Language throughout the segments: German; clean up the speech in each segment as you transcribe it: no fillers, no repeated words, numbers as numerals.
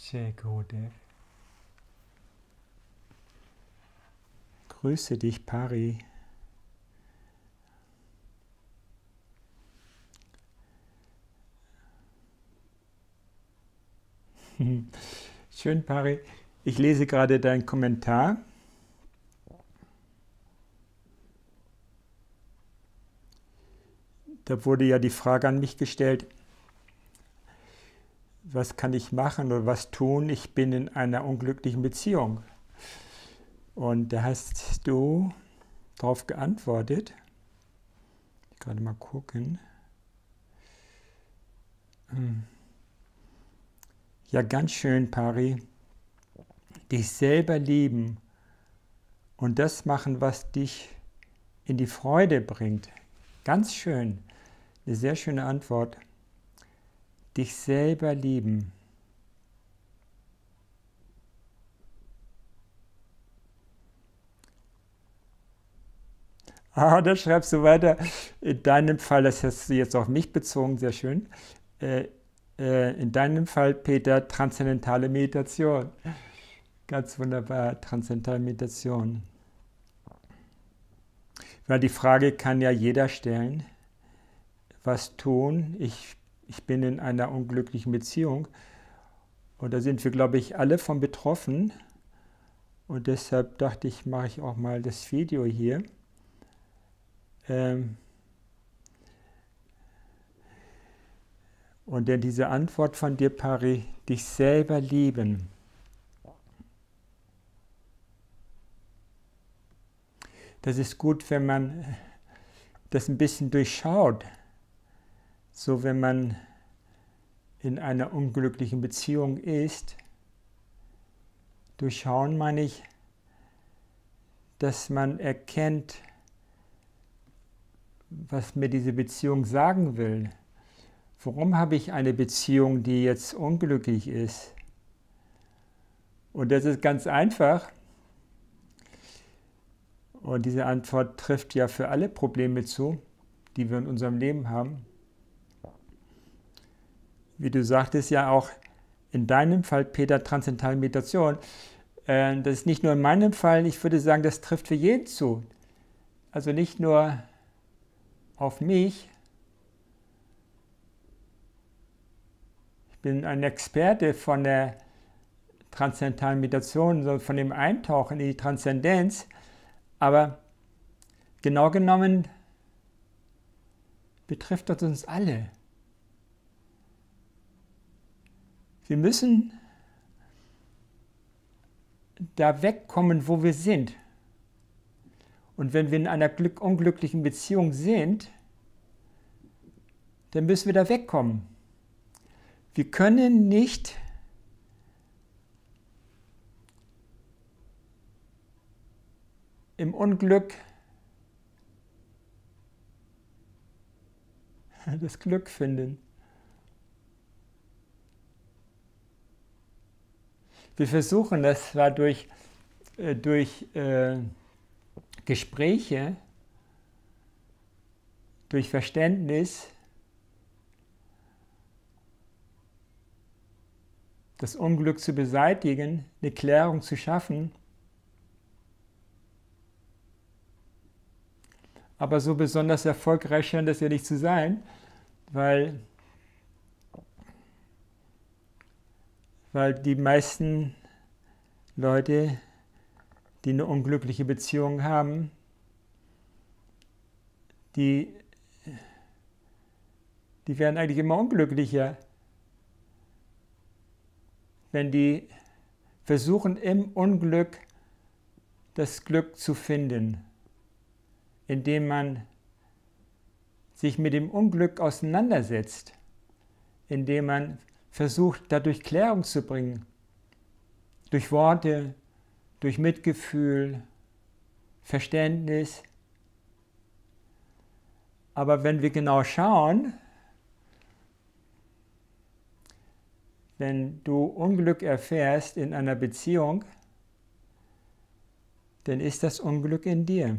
Jai Gurudev. Grüße dich, Pari. Schön, Pari. Ich lese gerade deinen Kommentar. Da wurde ja die Frage an mich gestellt, was kann ich machen oder was tun? Ich bin in einer unglücklichen Beziehung. Und da hast du darauf geantwortet. Ich gerade mal gucken. Ja, ganz schön, Pari. Dich selber lieben und das machen, was dich in die Freude bringt. Ganz schön. Eine sehr schöne Antwort. Dich selber lieben. Da schreibst du weiter. In deinem Fall, das hast du jetzt auf mich bezogen, sehr schön. In deinem Fall, Peter, transzendentale Meditation. Ganz wunderbar, transzendentale Meditation. Weil die Frage kann ja jeder stellen. Was tun? Ich bin in einer unglücklichen Beziehung. Und da sind wir, glaube ich, alle von betroffen. Und deshalb dachte ich, mache ich auch mal das Video hier. Und dann diese Antwort von dir, Pari, dich selber lieben. Das ist gut, wenn man das ein bisschen durchschaut. So, wenn man in einer unglücklichen Beziehung ist. Durchschauen meine ich, dass man erkennt, was mir diese Beziehung sagen will. Warum habe ich eine Beziehung, die jetzt unglücklich ist? Und das ist ganz einfach. Und diese Antwort trifft ja für alle Probleme zu, die wir in unserem Leben haben. Wie du sagtest ja auch in deinem Fall, Peter, transzendentale Meditation. Das ist nicht nur in meinem Fall, ich würde sagen, das trifft für jeden zu. Also nicht nur auf mich. Ich bin ein Experte von der transzendentalen Meditation, so von dem Eintauchen in die Transzendenz. Aber genau genommen betrifft das uns alle. Wir müssen da wegkommen, wo wir sind. Und wenn wir in einer unglücklichen Beziehung sind, dann müssen wir da wegkommen. Wir können nicht im Unglück das Glück finden. Wir versuchen das zwar durch Gespräche, durch Verständnis, das Unglück zu beseitigen, eine Klärung zu schaffen. Aber so besonders erfolgreich scheint das ja nicht zu sein, weil die meisten Leute, die eine unglückliche Beziehung haben, die werden eigentlich immer unglücklicher, wenn die versuchen, im Unglück das Glück zu finden, indem man sich mit dem Unglück auseinandersetzt, indem man versucht, dadurch Klärung zu bringen, durch Worte, durch Mitgefühl, Verständnis. Aber wenn wir genau schauen, wenn du Unglück erfährst in einer Beziehung, dann ist das Unglück in dir.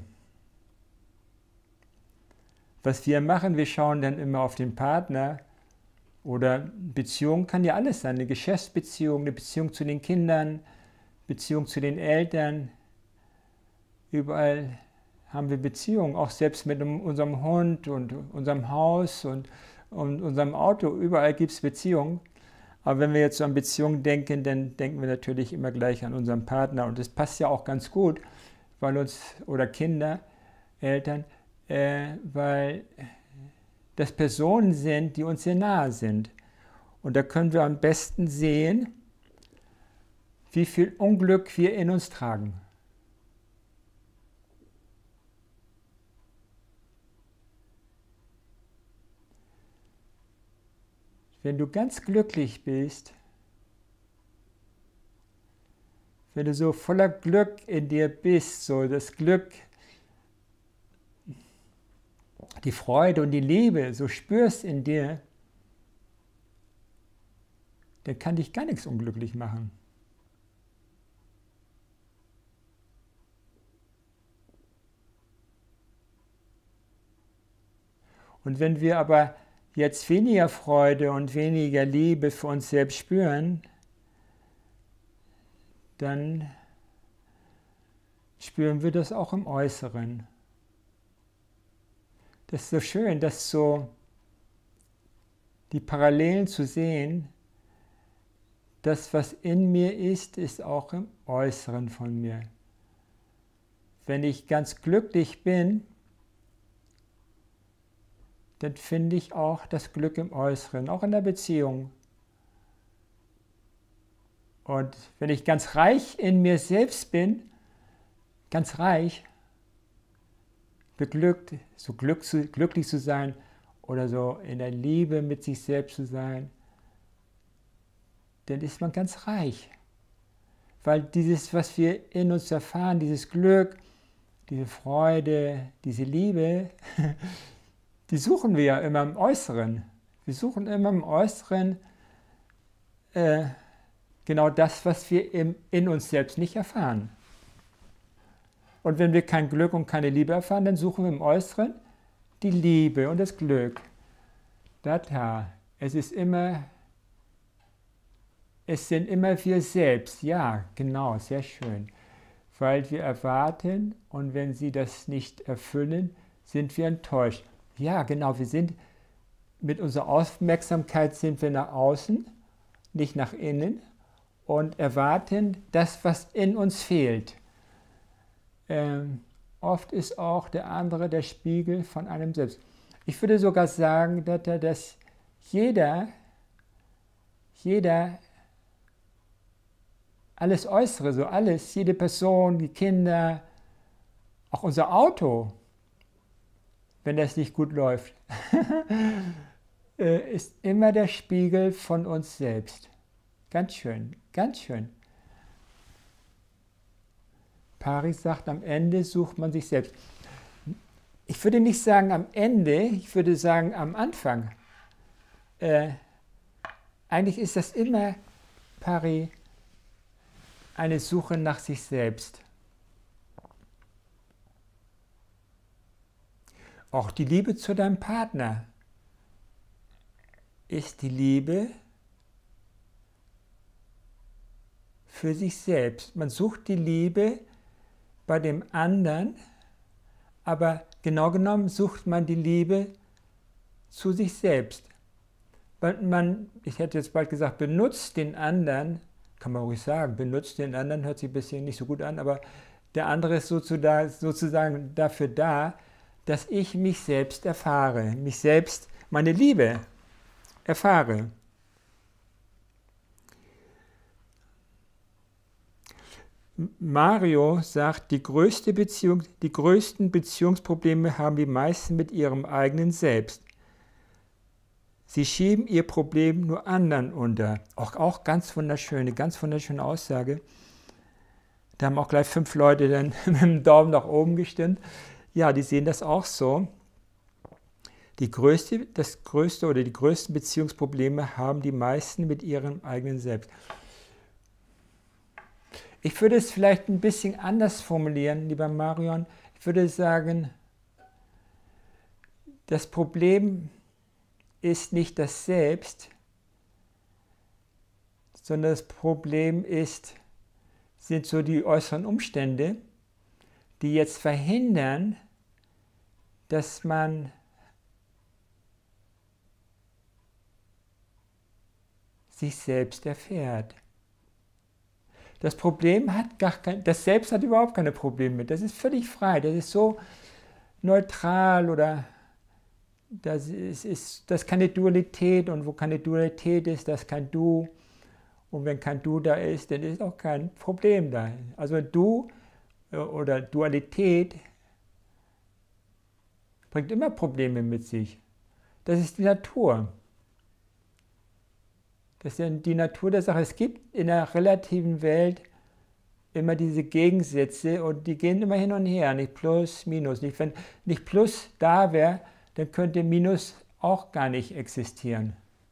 Was wir machen, wir schauen dann immer auf den Partner Oder Beziehung kann ja alles sein, eine Geschäftsbeziehung, eine Beziehung zu den Kindern, Beziehung zu den Eltern. Überall haben wir Beziehungen, auch selbst mit unserem Hund und unserem Haus und unserem Auto. Überall gibt es Beziehungen. Aber wenn wir jetzt so an Beziehungen denken, dann denken wir natürlich immer gleich an unseren Partner. Und das passt ja auch ganz gut, weil uns, oder Kinder, Eltern, weil das Personen sind, die uns sehr nahe sind. Und da können wir am besten sehen, wie viel Unglück wir in uns tragen. Wenn du ganz glücklich bist, wenn du so voller Glück in dir bist, so das Glück, die Freude und die Liebe so spürst in dir, dann kann dich gar nichts unglücklich machen. Und wenn wir aber jetzt weniger Freude und weniger Liebe für uns selbst spüren, dann spüren wir das auch im Äußeren. Das ist so schön, das so die Parallelen zu sehen. Das, was in mir ist auch im Äußeren von mir. Wenn ich ganz glücklich bin, dann finde ich auch das Glück im Äußeren, auch in der Beziehung. Und wenn ich ganz reich in mir selbst bin, ganz reich, beglückt, so glücklich zu sein oder so in der Liebe mit sich selbst zu sein, dann ist man ganz reich. Weil dieses, was wir in uns erfahren, dieses Glück, diese Freude, diese Liebe, die suchen wir ja immer im Äußeren. Wir suchen immer im Äußeren genau das, was wir in uns selbst nicht erfahren. Und wenn wir kein Glück und keine Liebe erfahren, dann suchen wir im Äußeren die Liebe und das Glück. Es sind immer wir selbst. Ja, genau, sehr schön. Weil wir erwarten und wenn sie das nicht erfüllen, sind wir enttäuscht. Ja, genau, mit unserer Aufmerksamkeit sind wir nach außen, nicht nach innen und erwarten das, was in uns fehlt. Oft ist auch der andere der Spiegel von einem selbst. Ich würde sogar sagen, dass jeder alles Äußere, so alles, jede Person, die Kinder, auch unser Auto, wenn das nicht gut läuft, ist immer der Spiegel von uns selbst. Ganz schön, ganz schön. Paris sagt, am Ende sucht man sich selbst. Ich würde nicht sagen am Ende, ich würde sagen am Anfang. Eigentlich ist das immer, Paris, eine Suche nach sich selbst. Auch die Liebe zu deinem Partner ist die Liebe für sich selbst. Man sucht die Liebe bei dem anderen, aber genau genommen sucht man die Liebe zu sich selbst. Ich hätte jetzt bald gesagt, benutzt den anderen, kann man ruhig sagen, benutzt den anderen, hört sich ein bisschen nicht so gut an, aber der andere ist sozusagen dafür da, dass ich mich selbst erfahre, mich selbst, meine Liebe erfahre. Mario sagt, die größten Beziehungsprobleme haben die meisten mit ihrem eigenen Selbst. Sie schieben ihr Problem nur anderen unter. Auch ganz wunderschöne Aussage. Da haben auch gleich 5 Leute dann mit dem Daumen nach oben gestimmt. Ja, die sehen das auch so. Die größten Beziehungsprobleme haben die meisten mit ihrem eigenen Selbst. Ich würde es vielleicht ein bisschen anders formulieren, lieber Marion. Ich würde sagen, das Problem ist nicht das Selbst, sondern das Problem sind so die äußeren Umstände, die jetzt verhindern, dass man sich selbst erfährt. Das Problem hat das Selbst hat überhaupt keine Probleme mit. Das ist völlig frei, das ist so neutral oder das ist keine Dualität, und wo keine Dualität ist, das ist kein Du, und wenn kein Du da ist, dann ist auch kein Problem da. Also Du oder Dualität bringt immer Probleme mit sich. Das ist die Natur. Das ist die Natur der Sache. Es gibt in der relativen Welt immer diese Gegensätze und die gehen immer hin und her, nicht Plus, Minus. Wenn nicht Plus da wäre, dann könnte Minus auch gar nicht existieren.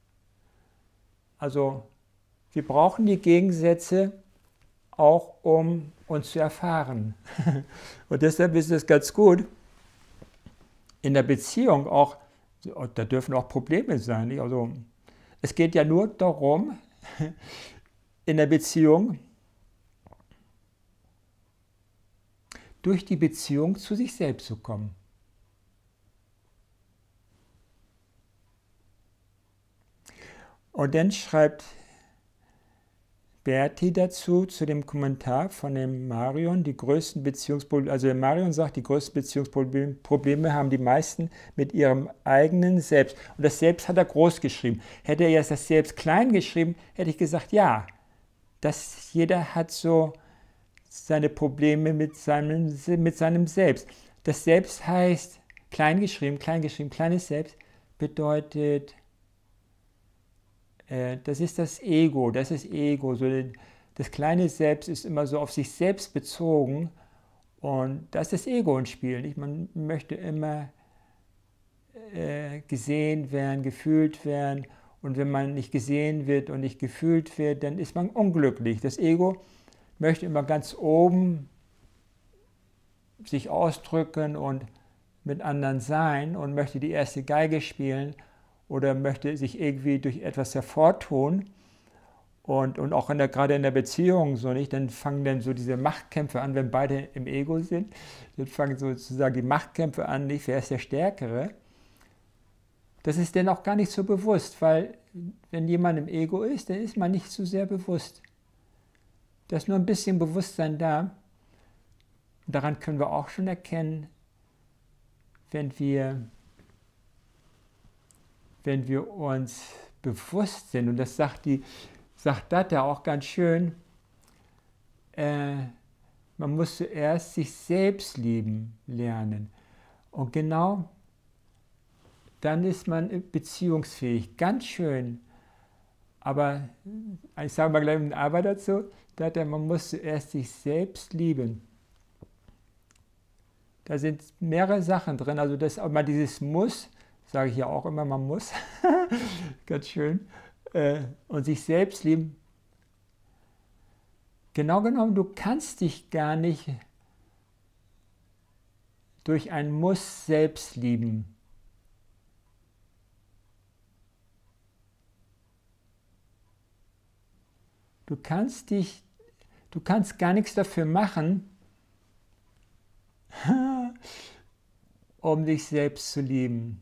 Also wir brauchen die Gegensätze auch, um uns zu erfahren. Und deshalb ist es ganz gut, in der Beziehung auch, da dürfen auch Probleme sein. Nicht? Also es geht ja nur darum, in der Beziehung, durch die Beziehung zu sich selbst zu kommen. Und dann schreibt Berti dazu, zu dem Kommentar von dem Marion, die größten Beziehungsprobleme, also der Marion sagt, die größten Beziehungsprobleme haben die meisten mit ihrem eigenen Selbst. Und das Selbst hat er groß geschrieben. Hätte er jetzt das Selbst klein geschrieben, hätte ich gesagt, ja, jeder hat so seine Probleme mit seinem Selbst. Das Selbst heißt, kleines Selbst bedeutet, das ist das Ego, So, das kleine Selbst ist immer so auf sich selbst bezogen, und da ist das Ego ins Spiel. Nicht? Man möchte immer gesehen werden, gefühlt werden, und wenn man nicht gesehen wird und nicht gefühlt wird, dann ist man unglücklich. Das Ego möchte immer ganz oben sich ausdrücken und mit anderen sein und möchte die erste Geige spielen oder möchte sich irgendwie durch etwas hervortun. Und auch gerade in der Beziehung so nicht, dann fangen dann so diese Machtkämpfe an, wenn beide im Ego sind, dann fangen sozusagen die Machtkämpfe an, nicht, wer ist der Stärkere. Das ist dann auch gar nicht so bewusst, weil wenn jemand im Ego ist, dann ist man nicht so sehr bewusst. Da ist nur ein bisschen Bewusstsein da. Und daran können wir auch schon erkennen, wenn wir uns bewusst sind, und das sagt Datta auch ganz schön, man muss zuerst sich selbst lieben lernen. Und genau dann ist man beziehungsfähig. Ganz schön. Aber ich sage mal gleich eine Arbeit dazu, man muss zuerst sich selbst lieben. Da sind mehrere Sachen drin, also das auch mal dieses Muss, sage ich ja auch immer, man muss, ganz schön, und sich selbst lieben. Genau genommen, du kannst dich gar nicht durch ein Muss selbst lieben. Du kannst gar nichts dafür machen, um dich selbst zu lieben.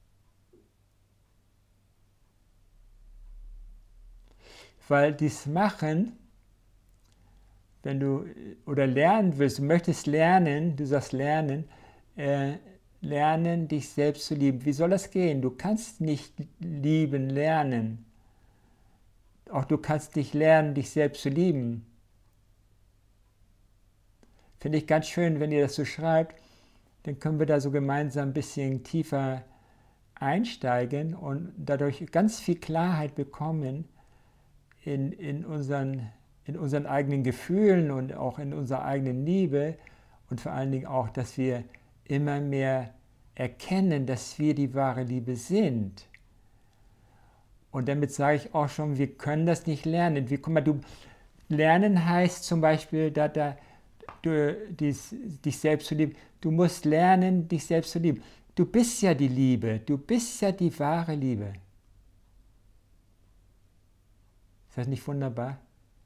Weil dies Machen, wenn du oder lernen willst, du möchtest lernen, du sagst lernen, lernen, dich selbst zu lieben. Wie soll das gehen? Du kannst nicht lieben lernen. Auch du kannst nicht lernen, dich selbst zu lieben. Finde ich ganz schön, wenn ihr das so schreibt, dann können wir da so gemeinsam ein bisschen tiefer einsteigen und dadurch ganz viel Klarheit bekommen in unseren eigenen Gefühlen und auch in unserer eigenen Liebe, und vor allen Dingen auch, dass wir immer mehr erkennen, dass wir die wahre Liebe sind. Und damit sage ich auch schon, wir können das nicht lernen. Guck mal, lernen heißt zum Beispiel, dich selbst zu lieben. Du musst lernen, dich selbst zu lieben. Du bist ja die Liebe, du bist ja die wahre Liebe. Ist das nicht wunderbar?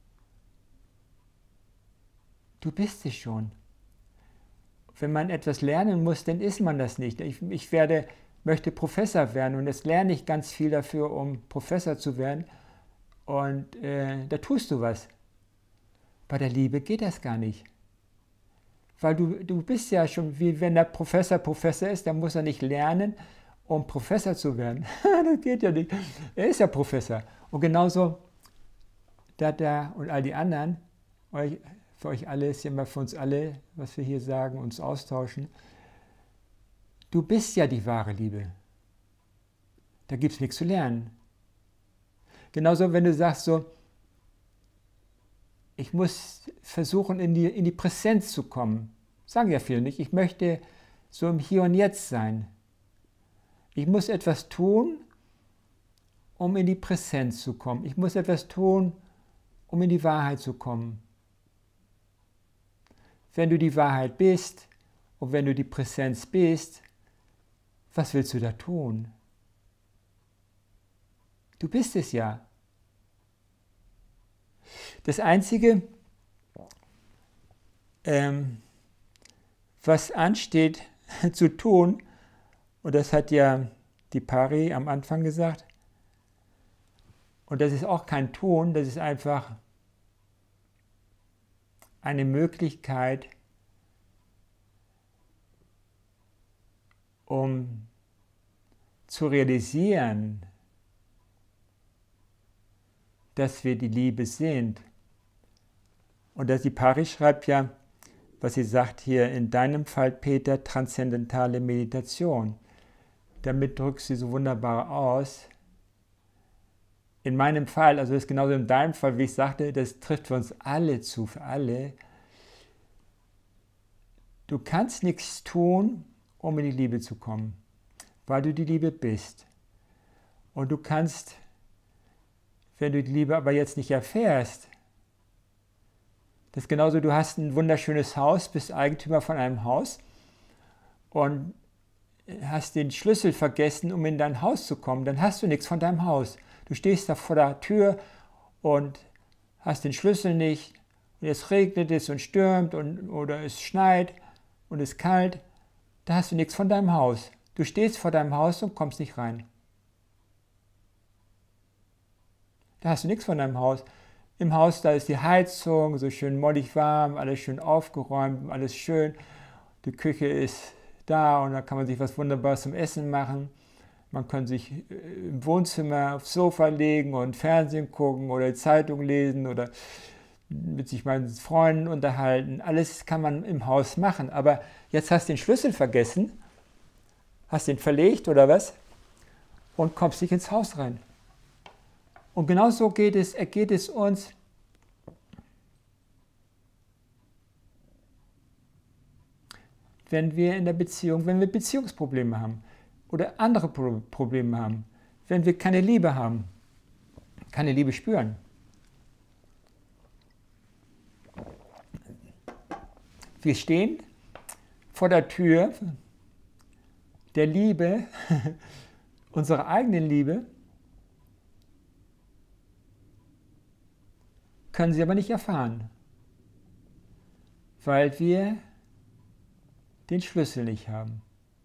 Du bist es schon. Wenn man etwas lernen muss, dann ist man das nicht. Ich möchte Professor werden und jetzt lerne ich ganz viel dafür, um Professor zu werden. Und da tust du was. Bei der Liebe geht das gar nicht. Weil du bist ja schon, wie wenn der Professor ist, dann muss er nicht lernen, um Professor zu werden. Das geht ja nicht. Er ist ja Professor. Und genauso Dada und all die anderen, für euch alle ist ja immer für uns alle, was wir hier sagen, uns austauschen. Du bist ja die wahre Liebe. Da gibt es nichts zu lernen. Genauso, wenn du sagst so, ich muss versuchen, in die Präsenz zu kommen. Sagen ja viele nicht. Ich möchte so im Hier und Jetzt sein. Ich muss etwas tun, um in die Präsenz zu kommen. Ich muss etwas tun, um in die Wahrheit zu kommen. Wenn du die Wahrheit bist und wenn du die Präsenz bist, was willst du da tun? Du bist es ja. Das Einzige, was ansteht zu tun, und das hat ja die Pari am Anfang gesagt, und das ist auch kein Tun, das ist einfach eine Möglichkeit, um zu realisieren, dass wir die Liebe sind. Und dass die Pari schreibt ja, was sie sagt hier, in deinem Fall, Peter, transzendentale Meditation. Damit drückt sie so wunderbar aus. In meinem Fall, also das ist genauso in deinem Fall, wie ich sagte, das trifft für uns alle zu, für alle. Du kannst nichts tun, um in die Liebe zu kommen, weil du die Liebe bist. Und du kannst, wenn du die Liebe aber jetzt nicht erfährst, das ist genauso, du hast ein wunderschönes Haus, bist Eigentümer von einem Haus und hast den Schlüssel vergessen, um in dein Haus zu kommen, dann hast du nichts von deinem Haus. Du stehst da vor der Tür und hast den Schlüssel nicht und jetzt regnet es und stürmt oder es schneit und es ist kalt, da hast du nichts von deinem Haus. Du stehst vor deinem Haus und kommst nicht rein. Da hast du nichts von deinem Haus. Im Haus, da ist die Heizung, so schön mollig warm, alles schön aufgeräumt, alles schön. Die Küche ist da und da kann man sich was Wunderbares zum Essen machen. Man kann sich im Wohnzimmer aufs Sofa legen und Fernsehen gucken oder Zeitung lesen oder mit sich meinen Freunden unterhalten. Alles kann man im Haus machen. Aber jetzt hast du den Schlüssel vergessen, hast den verlegt oder was und kommst nicht ins Haus rein. Und genauso geht es uns, wenn wir Beziehungsprobleme haben oder andere Probleme haben, wenn wir keine Liebe haben, keine Liebe spüren. Wir stehen vor der Tür der Liebe, unserer eigenen Liebe, können sie aber nicht erfahren, weil wir den Schlüssel nicht haben.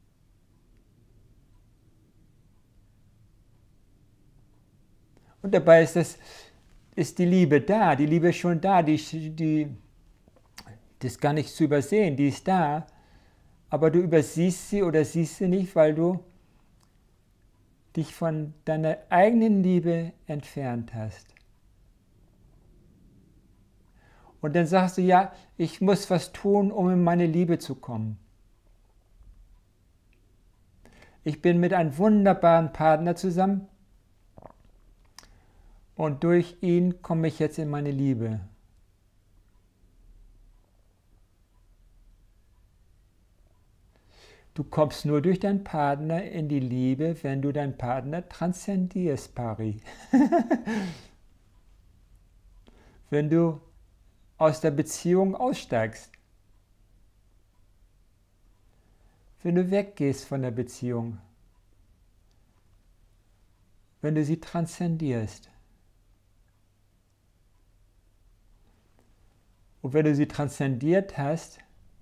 Und dabei ist die Liebe da, die Liebe ist schon da, die ist gar nicht zu übersehen, die ist da, aber du übersiehst sie oder siehst sie nicht, weil du dich von deiner eigenen Liebe entfernt hast. Und dann sagst du, ja, ich muss was tun, um in meine Liebe zu kommen. Ich bin mit einem wunderbaren Partner zusammen und durch ihn komme ich jetzt in meine Liebe. Du kommst nur durch deinen Partner in die Liebe, wenn du deinen Partner transzendierst, Pari. Wenn du aus der Beziehung aussteigst. Wenn du weggehst von der Beziehung. Wenn du sie transzendierst. Und wenn du sie transzendiert hast,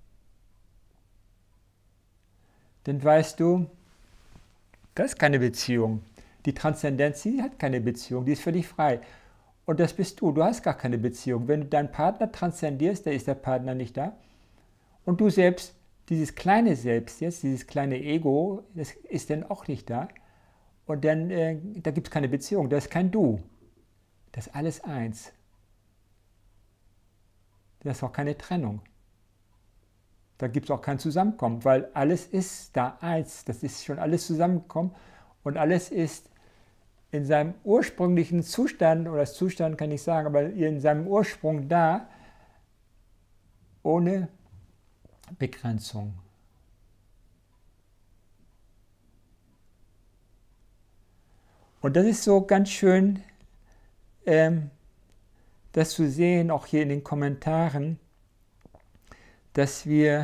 dann weißt du, das ist keine Beziehung. Die Transzendenz, die hat keine Beziehung, die ist völlig frei. Und das bist du, du hast gar keine Beziehung. Wenn du deinen Partner transzendierst, dann ist der Partner nicht da. Und du selbst, dieses kleine Selbst jetzt, dieses kleine Ego, das ist dann auch nicht da. Und dann, da gibt es keine Beziehung, da ist kein Du. Das ist alles eins. Da ist auch keine Trennung. Da gibt es auch kein Zusammenkommen, weil alles ist da eins. Das ist schon alles zusammengekommen und alles ist in seinem ursprünglichen Zustand, oder das Zustand kann ich sagen, aber in seinem Ursprung da, ohne Begrenzung. Und das ist so ganz schön, das zu sehen, auch hier in den Kommentaren, dass wir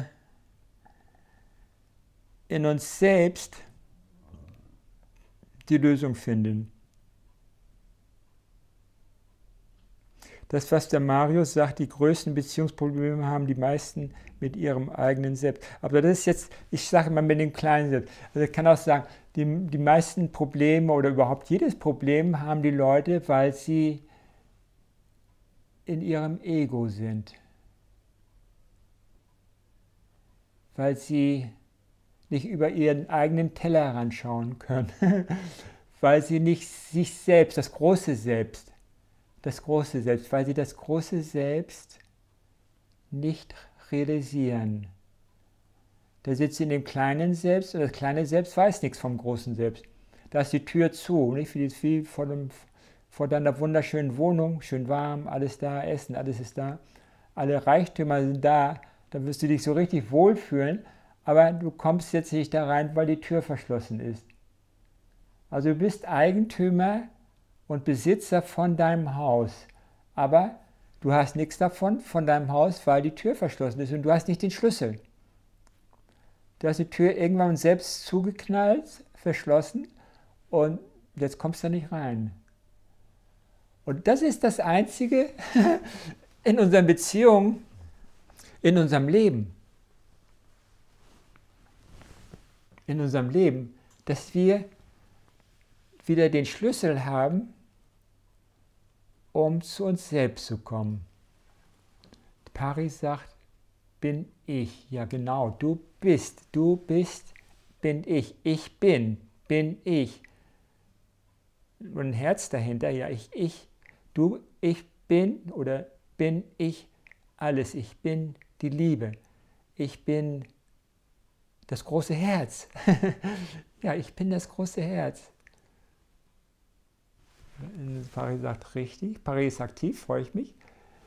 in uns selbst die Lösung finden. Das, was der Marius sagt, die größten Beziehungsprobleme haben die meisten mit ihrem eigenen Selbst. Aber das ist jetzt, ich sage mal mit dem kleinen Selbst. Also ich kann auch sagen, die meisten Probleme oder überhaupt jedes Problem haben die Leute, weil sie in ihrem Ego sind. Weil sie nicht über ihren eigenen Tellerrand schauen können. Weil sie nicht sich selbst, das große Selbst, weil sie das große Selbst nicht realisieren. Da sitzt sie in dem kleinen Selbst und das kleine Selbst weiß nichts vom großen Selbst. Da ist die Tür zu, nicht wie vor deiner wunderschönen Wohnung, schön warm, alles da, Essen, alles ist da, alle Reichtümer sind da, dann wirst du dich so richtig wohlfühlen, aber du kommst jetzt nicht da rein, weil die Tür verschlossen ist. Also du bist Eigentümer und Besitzer von deinem Haus, aber du hast nichts davon, von deinem Haus, weil die Tür verschlossen ist und du hast nicht den Schlüssel. Du hast die Tür irgendwann selbst zugeknallt, verschlossen und jetzt kommst du nicht rein. Und das ist das Einzige in unseren Beziehungen, in unserem Leben, dass wir wieder den Schlüssel haben, um zu uns selbst zu kommen. Pari sagt, bin ich. Ja genau, du bist, bin ich bin ich. Und ein Herz dahinter, ja ich, du, ich bin oder bin ich alles. Ich bin die Liebe. Ich bin das große Herz. Ja, ich bin das große Herz. Pari sagt richtig. Pari ist aktiv, freue ich mich.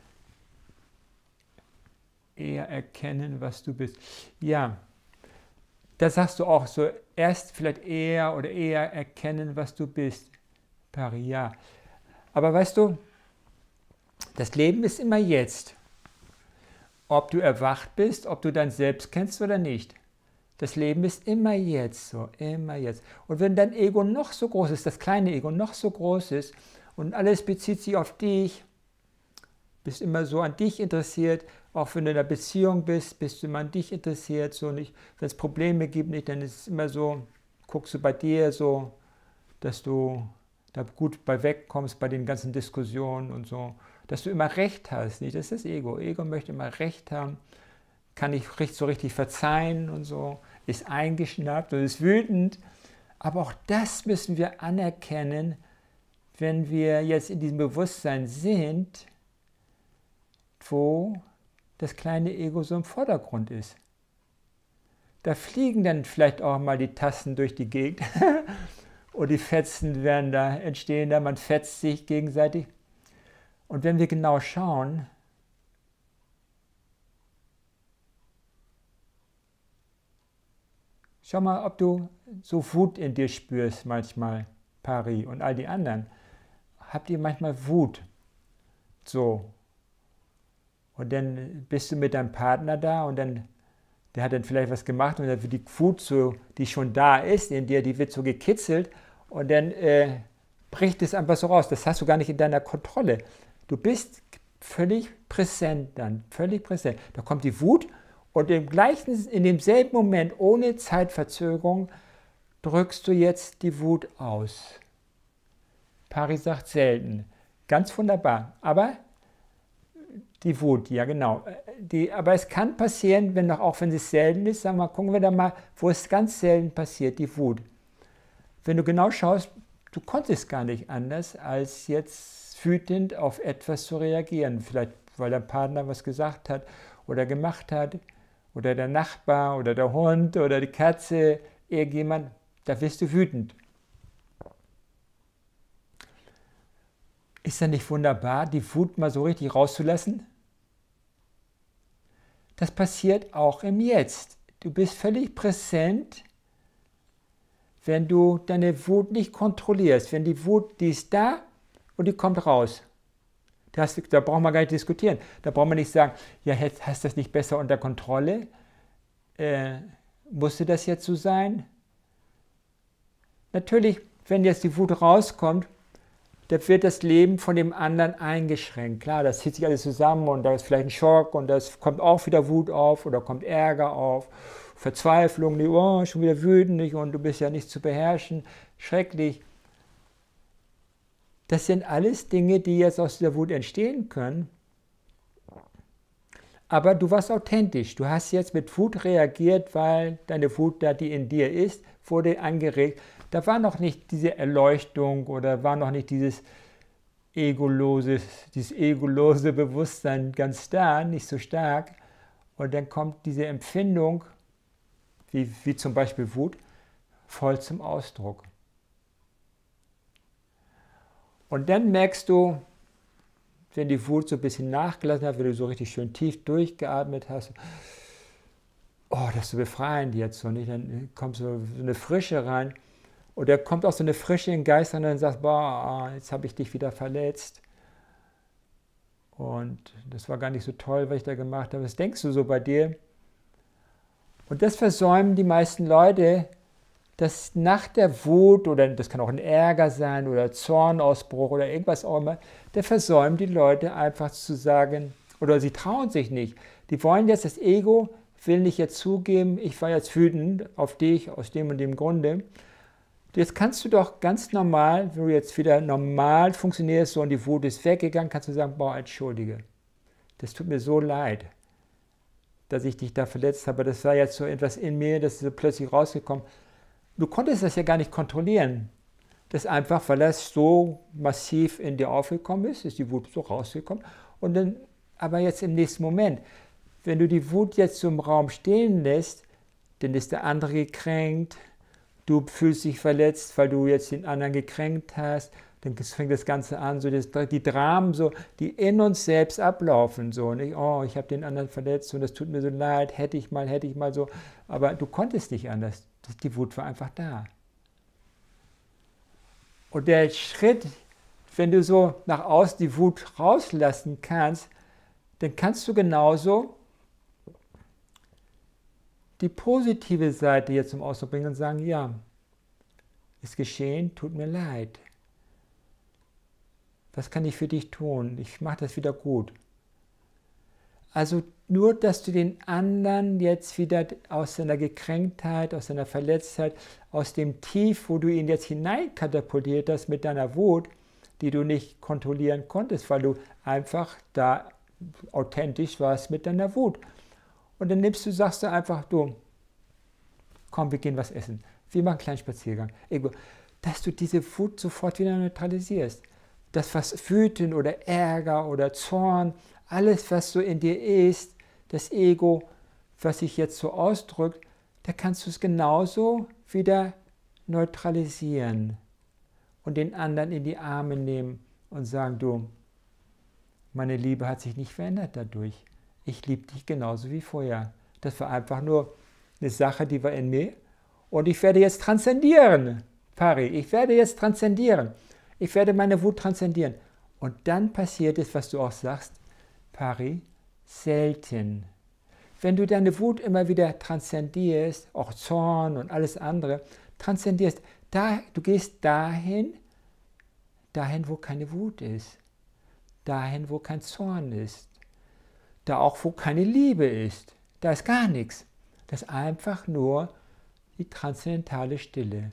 Eher erkennen, was du bist. Ja, da sagst du auch so, erst vielleicht eher erkennen, was du bist. Pari, ja. Aber weißt du, das Leben ist immer jetzt. Ob du erwacht bist, ob du dein Selbst kennst oder nicht. Das Leben ist immer jetzt so, immer jetzt. Und wenn dein Ego noch so groß ist, das kleine Ego noch so groß ist und alles bezieht sich auf dich, bist immer so an dich interessiert, auch wenn du in einer Beziehung bist du immer an dich interessiert, so nicht, wenn es Probleme gibt, nicht, dann ist es immer so, guckst du bei dir so, dass du da gut bei wegkommst bei den ganzen Diskussionen und so, dass du immer Recht hast, nicht? Das ist das Ego. Ego möchte immer Recht haben, kann nicht so richtig verzeihen und so, ist eingeschnappt und ist wütend. Aber auch das müssen wir anerkennen, wenn wir jetzt in diesem Bewusstsein sind, wo das kleine Ego so im Vordergrund ist. Da fliegen dann vielleicht auch mal die Tassen durch die Gegend und die Fetzen werden da, entstehen da, man fetzt sich gegenseitig. Und wenn wir genau schauen, schau mal, ob du so Wut in dir spürst manchmal, Pari und all die anderen. Habt ihr manchmal Wut? So. Und dann bist du mit deinem Partner da und dann, der hat dann vielleicht was gemacht und dann wird die Wut, so, die schon da ist in dir, die wird so gekitzelt und dann bricht es einfach so raus. Das hast du gar nicht in deiner Kontrolle. Du bist völlig präsent dann, völlig präsent. Da kommt die Wut und in demselben Moment, ohne Zeitverzögerung, drückst du jetzt die Wut aus. Pari sagt selten. Ganz wunderbar. Aber die Wut, ja genau. Aber es kann passieren, auch wenn es selten ist, sagen wir, gucken wir da mal, wo es ganz selten passiert, die Wut. Wenn du genau schaust, du konntest gar nicht anders, als jetzt wütend auf etwas zu reagieren. Vielleicht, weil der Partner was gesagt hat oder gemacht hat, oder der Nachbar oder der Hund oder die Katze, irgendjemand, da wirst du wütend. Ist das nicht wunderbar, die Wut mal so richtig rauszulassen? Das passiert auch im Jetzt. Du bist völlig präsent, wenn du deine Wut nicht kontrollierst. Wenn die Wut, die ist da und die kommt raus. Da braucht man gar nicht diskutieren. Da braucht man nicht sagen, ja, hast du das nicht besser unter Kontrolle? Musste das jetzt so sein? Natürlich, wenn jetzt die Wut rauskommt, da wird das Leben von dem anderen eingeschränkt. Klar, das zieht sich alles zusammen und da ist vielleicht ein Schock und da kommt auch wieder Wut auf oder kommt Ärger auf, Verzweiflung, oh, schon wieder wütend und du bist ja nicht zu beherrschen, schrecklich. Das sind alles Dinge, die jetzt aus der Wut entstehen können. Aber du warst authentisch. Du hast jetzt mit Wut reagiert, weil deine Wut, die in dir ist, wurde angeregt. Da war noch nicht diese Erleuchtung oder war noch nicht dieses egolose Bewusstsein ganz da, nicht so stark. Und dann kommt diese Empfindung, wie zum Beispiel Wut, voll zum Ausdruck. Und dann merkst du, wenn die Wut so ein bisschen nachgelassen hat, wenn du so richtig schön tief durchgeatmet hast, oh, das ist so befreiend jetzt. Und dann kommt so eine Frische rein. Und da kommt auch so eine Frische in den Geist rein und dann sagst, boah, jetzt habe ich dich wieder verletzt. Und das war gar nicht so toll, was ich da gemacht habe. Was denkst du so bei dir? Und das versäumen die meisten Leute, dass nach der Wut, oder das kann auch ein Ärger sein oder Zornausbruch oder irgendwas auch immer, da versäumen die Leute einfach zu sagen, oder sie trauen sich nicht. Die wollen jetzt, das Ego will nicht jetzt zugeben, ich war jetzt wütend auf dich aus dem und dem Grunde. Jetzt kannst du doch ganz normal, wenn du jetzt wieder normal funktionierst so und die Wut ist weggegangen, kannst du sagen, boah, entschuldige, das tut mir so leid, dass ich dich da verletzt habe. Das war jetzt so etwas in mir, das ist so plötzlich rausgekommen. Du konntest das ja gar nicht kontrollieren. Das einfach, weil das so massiv in dir aufgekommen ist die Wut so rausgekommen. Und dann, aber jetzt im nächsten Moment, wenn du die Wut jetzt so im Raum stehen lässt, dann ist der andere gekränkt, du fühlst dich verletzt, weil du jetzt den anderen gekränkt hast, dann fängt das Ganze an, so die Dramen, so, die in uns selbst ablaufen, so, nicht? Oh, ich habe den anderen verletzt und das tut mir so leid, hätte ich mal so, aber du konntest nicht anders, die Wut war einfach da. Und der Schritt, wenn du so nach außen die Wut rauslassen kannst, dann kannst du genauso die positive Seite jetzt zum Ausdruck bringen und sagen, ja, ist geschehen, tut mir leid. Was kann ich für dich tun? Ich mache das wieder gut. Also nur, dass du den anderen jetzt wieder aus seiner Gekränktheit, aus seiner Verletztheit, aus dem Tief, wo du ihn jetzt hineinkatapultiert hast mit deiner Wut, die du nicht kontrollieren konntest, weil du einfach da authentisch warst mit deiner Wut. Und dann sagst du einfach, du, komm, wir gehen was essen. Wir machen einen kleinen Spaziergang. Dass du diese Wut sofort wieder neutralisierst. Das, was Wüten oder Ärger oder Zorn, alles, was so in dir ist, das Ego, was sich jetzt so ausdrückt, da kannst du es genauso wieder neutralisieren und den anderen in die Arme nehmen und sagen, du, meine Liebe hat sich nicht verändert dadurch. Ich liebe dich genauso wie vorher. Das war einfach nur eine Sache, die war in mir und ich werde jetzt transzendieren, Pari, ich werde jetzt transzendieren. Ich werde meine Wut transzendieren. Und dann passiert es, was du auch sagst, Pari, selten. Wenn du deine Wut immer wieder transzendierst, auch Zorn und alles andere, transzendierst, du gehst dahin, wo keine Wut ist. dahin, wo kein Zorn ist. Da auch, wo keine Liebe ist. Da ist gar nichts. Das ist einfach nur die transzendentale Stille.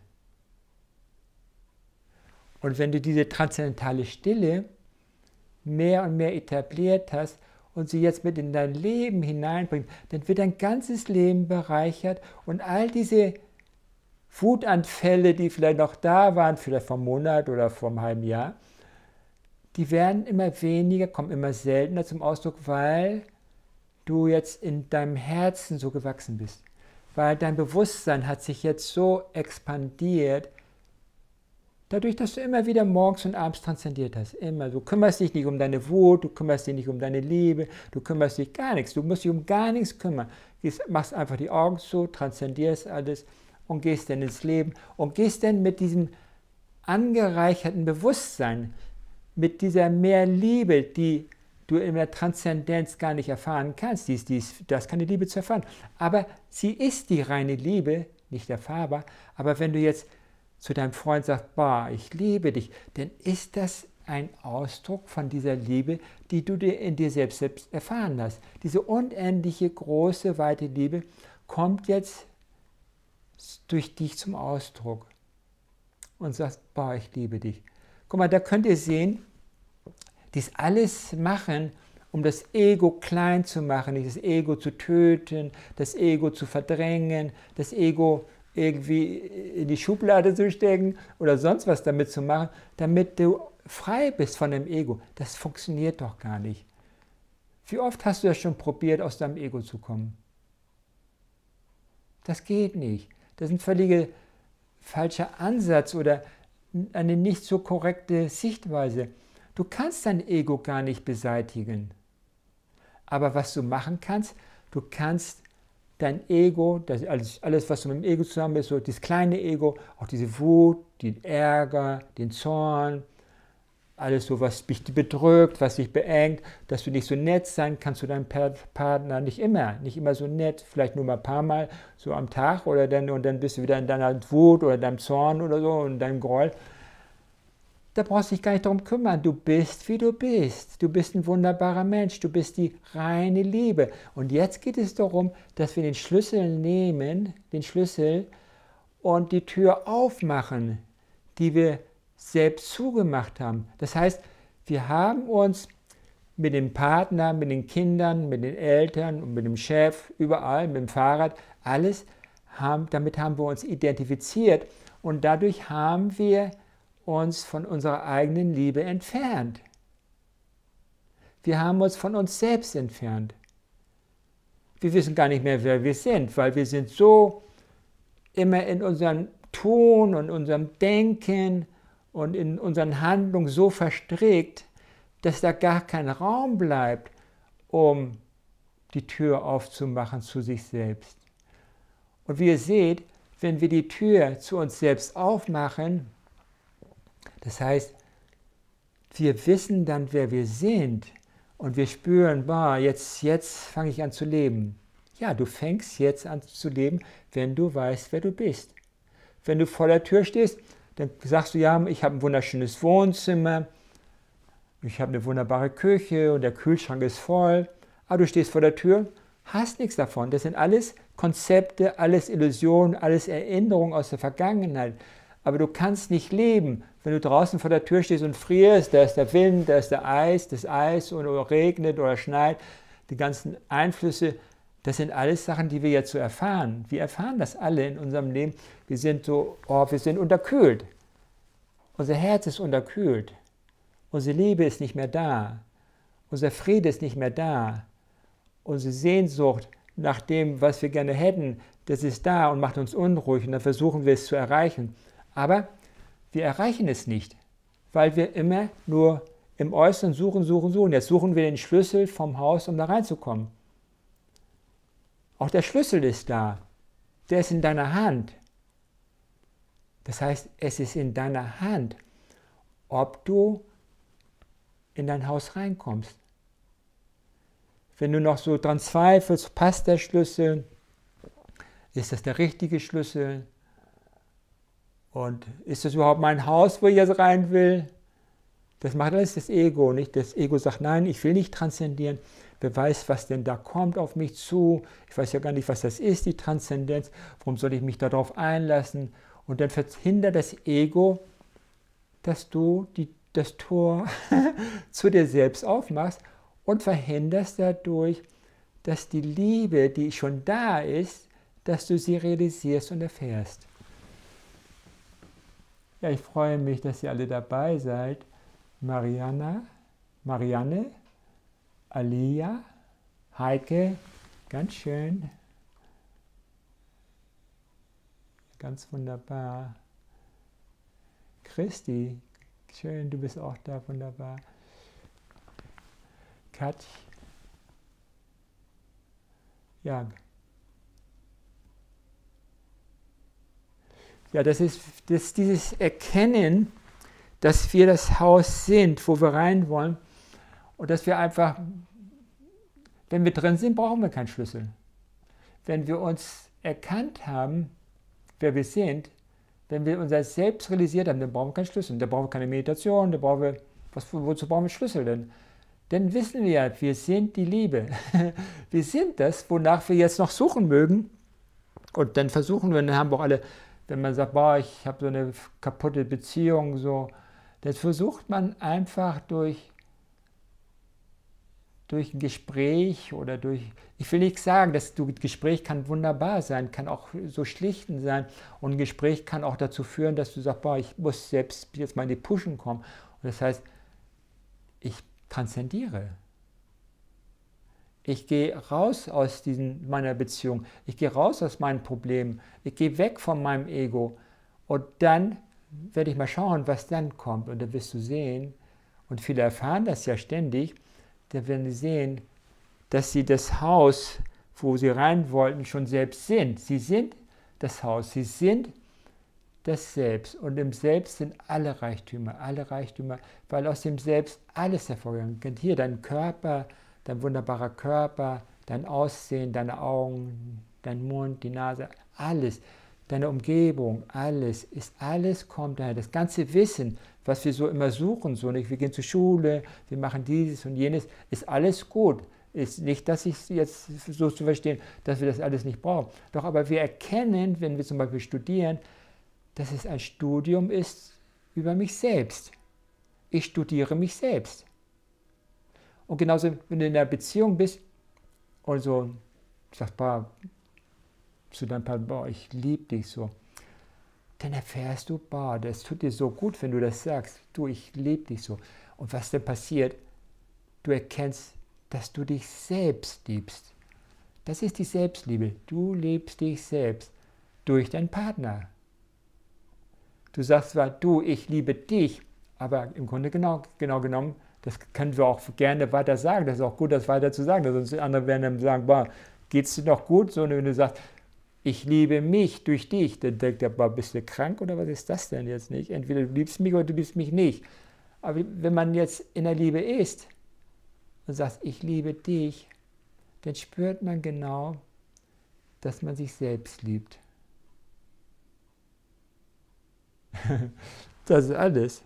Und wenn du diese transzendentale Stille mehr und mehr etabliert hast und sie jetzt mit in dein Leben hineinbringst, dann wird dein ganzes Leben bereichert und all diese Wutanfälle, die vielleicht noch da waren, vielleicht vor einem Monat oder vor einem halben Jahr, die werden immer weniger, kommen immer seltener zum Ausdruck, weil du jetzt in deinem Herzen so gewachsen bist. Weil dein Bewusstsein hat sich jetzt so expandiert, dadurch, dass du immer wieder morgens und abends transzendiert hast. Immer. Du kümmerst dich nicht um deine Wut, du kümmerst dich nicht um deine Liebe, du kümmerst dich gar nichts. Du musst dich um gar nichts kümmern. Du machst einfach die Augen zu, transzendierst alles und gehst dann ins Leben und gehst dann mit diesem angereicherten Bewusstsein, mit dieser mehr Liebe, die du in der Transzendenz gar nicht erfahren kannst. Das ist keine Liebe zu erfahren. Aber sie ist die reine Liebe, nicht erfahrbar. Aber wenn du jetzt zu deinem Freund sagst, boah, ich liebe dich, dann ist das ein Ausdruck von dieser Liebe, die du dir in dir selbst erfahren hast. Diese unendliche, große, weite Liebe kommt jetzt durch dich zum Ausdruck und sagst, boah, ich liebe dich. Guck mal, da könnt ihr sehen, dies alles machen, um das Ego klein zu machen, nicht das Ego zu töten, das Ego zu verdrängen, das Ego irgendwie in die Schublade zu stecken oder sonst was damit zu machen, damit du frei bist von dem Ego. Das funktioniert doch gar nicht. Wie oft hast du das schon probiert, aus deinem Ego zu kommen? Das geht nicht. Das ist ein völlig falscher Ansatz oder eine nicht so korrekte Sichtweise. Du kannst dein Ego gar nicht beseitigen. Aber was du machen kannst, du kannst dein Ego, alles, was du mit dem Ego zusammen ist, so das kleine Ego, auch diese Wut, den Ärger, den Zorn, alles so, was dich bedrückt, was dich beengt, dass du nicht so nett sein kannst zu deinem Partner, nicht immer so nett, vielleicht nur mal ein paar Mal so am Tag und dann bist du wieder in deiner Wut oder deinem Zorn oder so und deinem Groll. Da brauchst du dich gar nicht darum kümmern. Du bist, wie du bist. Du bist ein wunderbarer Mensch. Du bist die reine Liebe. Und jetzt geht es darum, dass wir den Schlüssel nehmen, und die Tür aufmachen, die wir selbst zugemacht haben. Das heißt, wir haben uns mit dem Partner, mit den Kindern, mit den Eltern und mit dem Chef, überall, mit dem Fahrrad, damit haben wir uns identifiziert und dadurch haben wir uns von unserer eigenen Liebe entfernt. Wir haben uns von uns selbst entfernt. Wir wissen gar nicht mehr, wer wir sind, weil wir sind so immer in unserem Tun und unserem Denken und in unseren Handlungen so verstrickt, dass da gar kein Raum bleibt, um die Tür aufzumachen zu sich selbst. Und wie ihr seht, wenn wir die Tür zu uns selbst aufmachen, das heißt, wir wissen dann, wer wir sind und wir spüren, boah, jetzt fange ich an zu leben. Ja, du fängst jetzt an zu leben, wenn du weißt, wer du bist. Wenn du vor der Tür stehst, dann sagst du, ja, ich habe ein wunderschönes Wohnzimmer, ich habe eine wunderbare Küche und der Kühlschrank ist voll, aber du stehst vor der Tür, hast nichts davon. Das sind alles Konzepte, alles Illusionen, alles Erinnerungen aus der Vergangenheit. Aber du kannst nicht leben, wenn du draußen vor der Tür stehst und frierst, da ist der Wind, da ist das Eis oder regnet oder schneit, die ganzen Einflüsse, das sind alles Sachen, die wir jetzt so erfahren. Wir erfahren das alle in unserem Leben. Wir sind wir sind unterkühlt. Unser Herz ist unterkühlt. Unsere Liebe ist nicht mehr da. Unser Friede ist nicht mehr da. Unsere Sehnsucht nach dem, was wir gerne hätten, das ist da und macht uns unruhig und dann versuchen wir es zu erreichen. Aber wir erreichen es nicht, weil wir immer nur im Äußeren suchen. Jetzt suchen wir den Schlüssel vom Haus, um da reinzukommen. Auch der Schlüssel ist da. Der ist in deiner Hand. Das heißt, es ist in deiner Hand, ob du in dein Haus reinkommst. Wenn du noch so dran zweifelst, passt der Schlüssel? Ist das der richtige Schlüssel? Und ist das überhaupt mein Haus, wo ich jetzt rein will? Das macht alles das Ego, nicht? Das Ego sagt, nein, ich will nicht transzendieren. Wer weiß, was denn da kommt auf mich zu? Ich weiß ja gar nicht, was das ist, die Transzendenz. Warum soll ich mich darauf einlassen? Und dann verhindert das Ego, dass du das Tor zu dir selbst aufmachst und verhinderst dadurch, dass die Liebe, die schon da ist, dass du sie realisierst und erfährst. Ja, ich freue mich, dass ihr alle dabei seid. Marianne, Alia, Heike, ganz schön, ganz wunderbar. Christi, schön, du bist auch da, wunderbar. Katj, ja. Ja, das ist dieses Erkennen, dass wir das Haus sind, wo wir rein wollen und dass wir einfach, wenn wir drin sind, brauchen wir keinen Schlüssel. Wenn wir uns erkannt haben, wer wir sind, wenn wir unser Selbst realisiert haben, dann brauchen wir keinen Schlüssel. Da brauchen wir keine Meditation, da brauchen wir, wozu brauchen wir Schlüssel denn? Denn wissen wir ja, wir sind die Liebe. Wir sind das, wonach wir jetzt noch suchen mögen. Und dann versuchen wir, dann haben wir auch alle, wenn man sagt, boah, ich habe so eine kaputte Beziehung, so, das versucht man einfach durch ein Gespräch oder durch, ich will nicht sagen, dass Gespräch kann wunderbar sein, kann auch so schlichtend sein und ein Gespräch kann auch dazu führen, dass du sagst, boah, ich muss selbst jetzt mal in die Pushen kommen. Und das heißt, ich transzendiere. Ich gehe raus aus meiner Beziehung, ich gehe raus aus meinen Problemen, ich gehe weg von meinem Ego und dann werde ich mal schauen, was dann kommt und dann wirst du sehen, und viele erfahren das ja ständig, dann werden sie sehen, dass sie das Haus, wo sie rein wollten, schon selbst sind. Sie sind das Haus, sie sind das Selbst und im Selbst sind alle Reichtümer, weil aus dem Selbst alles hervorgegangen ist. Hier dein Körper, dein wunderbarer Körper, dein Aussehen, deine Augen, dein Mund, die Nase, alles, deine Umgebung, alles kommt daher. Das ganze Wissen, was wir so immer suchen, so nicht, wir gehen zur Schule, wir machen dieses und jenes, ist alles gut. Ist nicht, dass ich jetzt so zu verstehen, dass wir das alles nicht brauchen. Doch aber wir erkennen, wenn wir zum Beispiel studieren, dass es ein Studium ist über mich selbst. Ich studiere mich selbst. Und genauso, wenn du in einer Beziehung bist und so sagst, boah, zu deinem Partner, boah, ich liebe dich so, dann erfährst du, boah, das tut dir so gut, wenn du das sagst, du, ich liebe dich so. Und was dann passiert, du erkennst, dass du dich selbst liebst. Das ist die Selbstliebe. Du liebst dich selbst durch deinen Partner. Du sagst zwar, du, ich liebe dich, aber im Grunde genau genommen, das können wir auch gerne weiter sagen, das ist auch gut, das weiter zu sagen, sonst andere werden dann sagen, boah, geht's dir noch gut? So, und wenn du sagst, ich liebe mich durch dich, dann denkt er, boah, bist du krank oder was ist das denn jetzt nicht? Entweder du liebst mich oder du liebst mich nicht. Aber wenn man jetzt in der Liebe ist und sagt, ich liebe dich, dann spürt man genau, dass man sich selbst liebt. Das ist alles.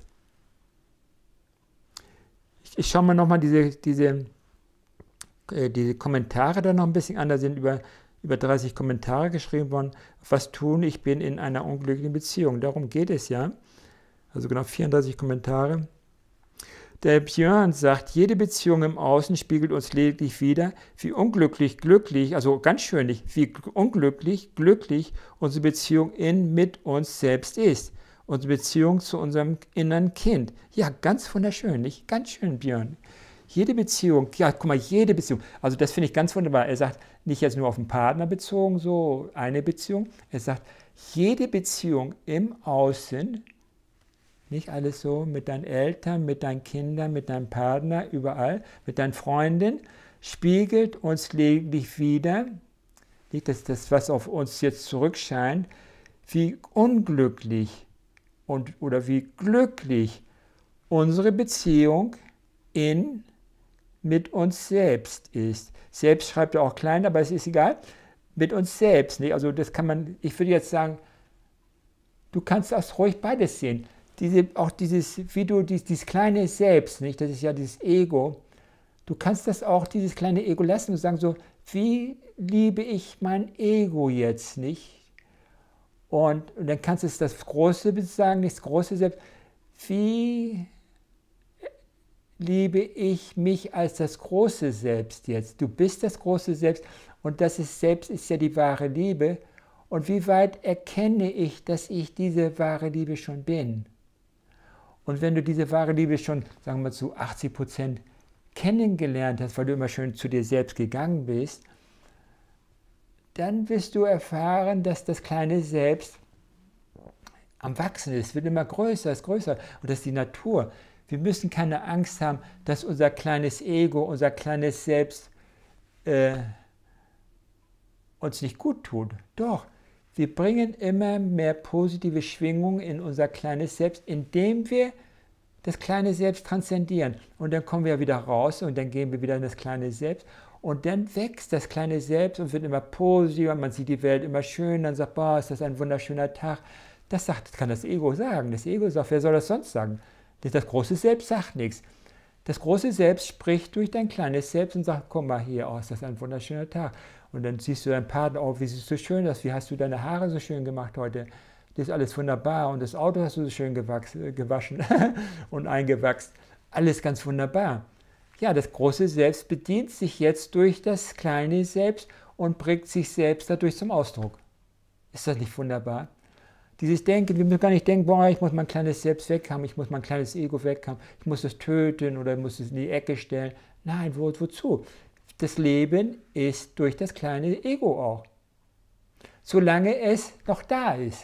Ich schaue mir nochmal diese Kommentare da noch ein bisschen an. Da sind über 30 Kommentare geschrieben worden. Was tun? Ich bin in einer unglücklichen Beziehung. Darum geht es ja. Also genau 34 Kommentare. Der Björn sagt, jede Beziehung im Außen spiegelt uns lediglich wider, wie unglücklich, glücklich, also ganz schön nicht, wie unglücklich, glücklich unsere Beziehung mit uns selbst ist. Unsere Beziehung zu unserem inneren Kind. Ja, ganz wunderschön, nicht? Ganz schön, Björn. Jede Beziehung, ja, guck mal, jede Beziehung, also das finde ich ganz wunderbar. Er sagt, nicht jetzt nur auf den Partner bezogen, so eine Beziehung. Er sagt, jede Beziehung im Außen, nicht alles so mit deinen Eltern, mit deinen Kindern, mit deinem Partner, überall, mit deinen Freunden, spiegelt uns lediglich wider, nicht das, was auf uns jetzt zurückscheint, wie unglücklich oder wie glücklich unsere Beziehung mit uns selbst ist. Selbst schreibt er auch klein, aber es ist egal. Mit uns selbst. Nicht? Also das kann man, ich würde jetzt sagen, du kannst das ruhig beides sehen. auch dieses kleine Selbst, nicht? Das ist ja dieses Ego. Du kannst das auch, dieses kleine Ego lassen und sagen so, wie liebe ich mein Ego jetzt, nicht? Und dann kannst du es das Große sagen, das große Selbst, wie liebe ich mich als das große Selbst jetzt? Du bist das große Selbst und das Selbst ist ja die wahre Liebe. Und wie weit erkenne ich, dass ich diese wahre Liebe schon bin? Und wenn du diese wahre Liebe schon, sagen wir mal, zu 80% kennengelernt hast, weil du immer schön zu dir selbst gegangen bist, dann wirst du erfahren, dass das kleine Selbst am Wachsen ist, wird immer größer, ist größer. Und das ist die Natur. Wir müssen keine Angst haben, dass unser kleines Ego, unser kleines Selbst uns nicht gut tut. Doch, wir bringen immer mehr positive Schwingungen in unser kleines Selbst, indem wir das kleine Selbst transzendieren. Und dann kommen wir wieder raus und dann gehen wir wieder in das kleine Selbst. Und dann wächst das kleine Selbst und wird immer positiver, man sieht die Welt immer schön, dann sagt, boah, ist das ein wunderschöner Tag. Das kann das Ego sagen. Das Ego sagt, wer soll das sonst sagen? Das große Selbst sagt nichts. Das große Selbst spricht durch dein kleines Selbst und sagt, komm mal hier, oh, ist das ein wunderschöner Tag. Und dann siehst du deinen Partner, oh, wie siehst du so schön aus, wie hast du deine Haare so schön gemacht heute. Das ist alles wunderbar und das Auto hast du so schön gewaschen und eingewachst. Alles ganz wunderbar. Ja, das große Selbst bedient sich jetzt durch das kleine Selbst und bringt sich selbst dadurch zum Ausdruck. Ist das nicht wunderbar? Dieses Denken, wir müssen gar nicht denken, boah, ich muss mein kleines Selbst weg haben, ich muss mein kleines Ego weg haben, ich muss es töten oder ich muss es in die Ecke stellen. Nein, wozu? Das Leben ist durch das kleine Ego auch. Solange es noch da ist.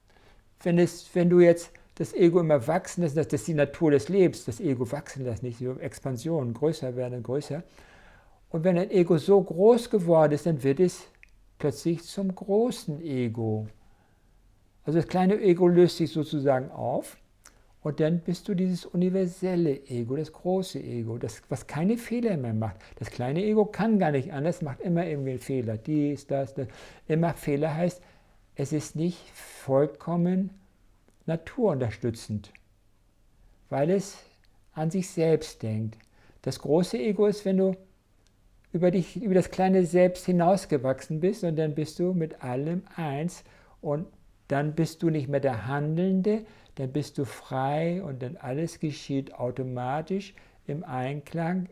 Wenn du jetzt das Ego immer wachsen lässt, das ist die Natur des Lebens, das Ego wachsen lässt, nicht die Expansion, größer werden, größer. Und wenn ein Ego so groß geworden ist, dann wird es plötzlich zum großen Ego. Also das kleine Ego löst sich sozusagen auf und dann bist du dieses universelle Ego, das große Ego, das, was keine Fehler mehr macht. Das kleine Ego kann gar nicht anders, macht immer irgendwie einen Fehler. Dies, das. Immer Fehler heißt, es ist nicht vollkommen naturunterstützend, weil es an sich selbst denkt. Das große Ego ist, wenn du über das kleine Selbst hinausgewachsen bist und dann bist du mit allem eins und dann bist du nicht mehr der Handelnde, dann bist du frei und dann alles geschieht automatisch im Einklang,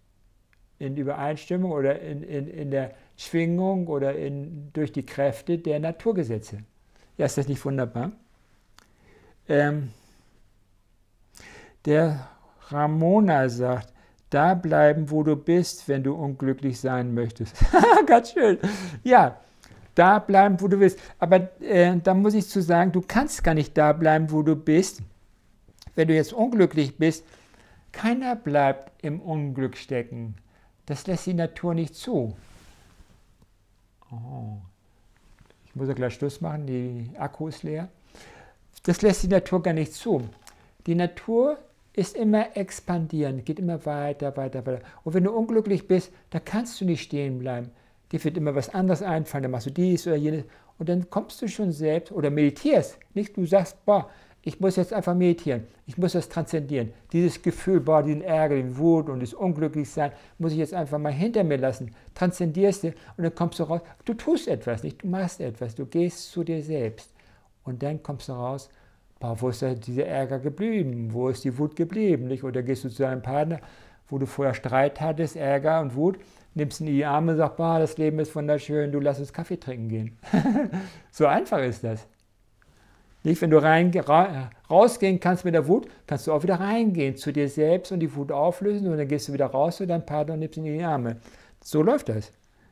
in Übereinstimmung oder in der Schwingung oder durch die Kräfte der Naturgesetze. Ja, ist das nicht wunderbar? Der Ramona sagt, da bleiben, wo du bist, wenn du unglücklich sein möchtest. Ganz schön. Ja, da bleiben, wo du bist. Aber da muss ich zu sagen, du kannst gar nicht da bleiben, wo du bist. Wenn du jetzt unglücklich bist, keiner bleibt im Unglück stecken. Das lässt die Natur nicht zu. Oh. Ich muss ja gleich Schluss machen, die Akku ist leer. Das lässt die Natur gar nicht zu. Die Natur ist immer expandierend, geht immer weiter, weiter, weiter. Und wenn du unglücklich bist, da kannst du nicht stehen bleiben. Dir wird immer was anderes einfallen, dann machst du dies oder jenes. Und dann kommst du schon selbst oder meditierst. Nicht, du sagst, boah, ich muss jetzt einfach meditieren. Ich muss das transzendieren. Dieses Gefühl, boah, diesen Ärger, den Wut und das Unglücklichsein, muss ich jetzt einfach mal hinter mir lassen. Transzendierst du und dann kommst du raus. Du tust etwas, nicht? Du machst etwas. Du gehst zu dir selbst. Und dann kommst du raus, boah, wo ist dieser Ärger geblieben? Wo ist die Wut geblieben? Nicht? Oder gehst du zu deinem Partner, wo du vorher Streit hattest, Ärger und Wut, nimmst ihn in die Arme und sagst, boah, das Leben ist wunderschön, du lass uns Kaffee trinken gehen. So einfach ist das. Nicht, wenn du rausgehen kannst mit der Wut, kannst du auch wieder reingehen zu dir selbst und die Wut auflösen und dann gehst du wieder raus zu deinem Partner und nimmst ihn in die Arme. So läuft das.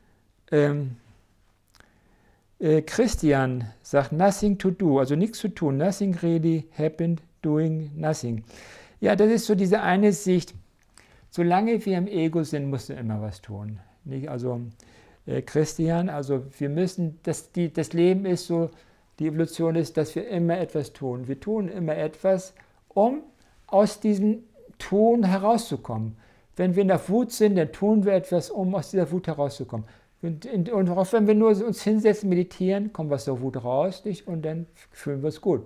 Christian sagt, nothing to do, also nichts zu tun, nothing really happened, doing nothing. Ja, das ist so diese eine Sicht, solange wir im Ego sind, musst du immer was tun. Nicht? Also Christian, also wir müssen, das Leben ist so, die Evolution ist, dass wir immer etwas tun. Wir tun immer etwas, um aus diesem Tun herauszukommen. Wenn wir in der Wut sind, dann tun wir etwas, um aus dieser Wut herauszukommen. Und auch wenn wir nur uns hinsetzen, meditieren, kommen wir aus der Wut raus nicht? Und dann fühlen wir es gut.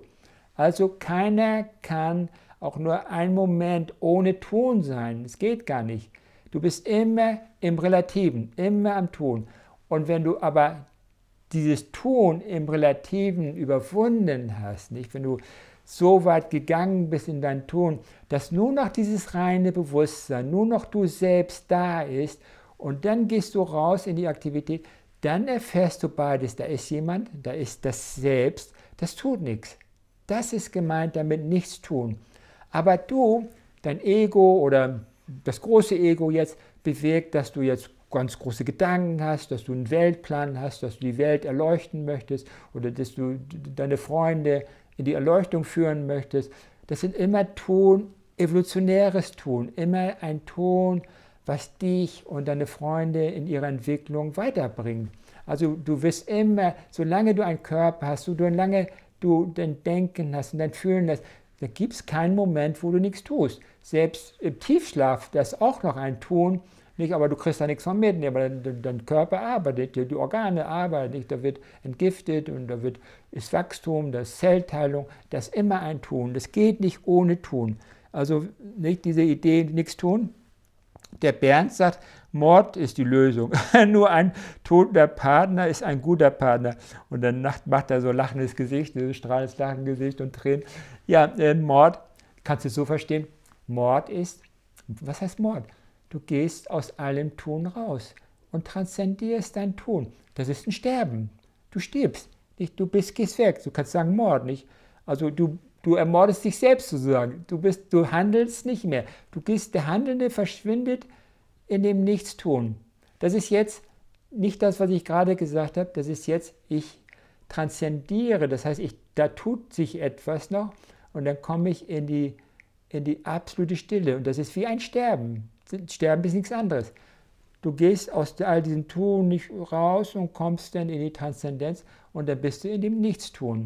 Also keiner kann auch nur einen Moment ohne Tun sein. Es geht gar nicht. Du bist immer im Relativen, immer am Tun. Und wenn du aber dieses Tun im Relativen überwunden hast, nicht? Wenn du so weit gegangen bist in dein Tun, dass nur noch dieses reine Bewusstsein, nur noch du selbst da ist und dann gehst du raus in die Aktivität, dann erfährst du beides. Da ist jemand, da ist das Selbst, das tut nichts. Das ist gemeint damit nichts tun. Aber du, dein Ego oder das große Ego jetzt bewegt, dass du jetzt ganz große Gedanken hast, dass du einen Weltplan hast, dass du die Welt erleuchten möchtest oder dass du deine Freunde in die Erleuchtung führen möchtest. Das sind immer Tun, evolutionäres Tun, immer ein Tun, was dich und deine Freunde in ihrer Entwicklung weiterbringt. Also du wirst immer, solange du einen Körper hast, solange du dein Denken hast und dein Fühlen hast, da gibt es keinen Moment, wo du nichts tust. Selbst im Tiefschlaf, das ist auch noch ein Tun, nicht, aber du kriegst da nichts von mit, aber dein Körper arbeitet, die Organe arbeiten, nicht, da wird entgiftet und da ist Wachstum, da ist Zellteilung, das ist immer ein Tun, das geht nicht ohne Tun. Also nicht diese Idee, nichts tun. Der Bernd sagt, Mord ist die Lösung. Nur ein toter Partner ist ein guter Partner. Und dann macht er so ein lachendes Gesicht, ein strahlendes Lachengesicht und Tränen. Ja, Mord, kannst du es so verstehen? Mord ist, was heißt Mord? Du gehst aus allem Tun raus und transzendierst dein Tun. Das ist ein Sterben. Du stirbst. Nicht? Gehst weg. Du kannst sagen Mord, nicht? Also du ermordest dich selbst sozusagen. Du handelst nicht mehr. Der Handelnde verschwindet in dem Nichtstun. Das ist jetzt nicht das, was ich gerade gesagt habe. Das ist jetzt, ich transzendiere. Das heißt, da tut sich etwas noch und dann komme ich in die absolute Stille. Und das ist wie ein Sterben. Sterben ist nichts anderes. Du gehst aus all diesem Tun nicht raus und kommst dann in die Transzendenz und dann bist du in dem Nichtstun.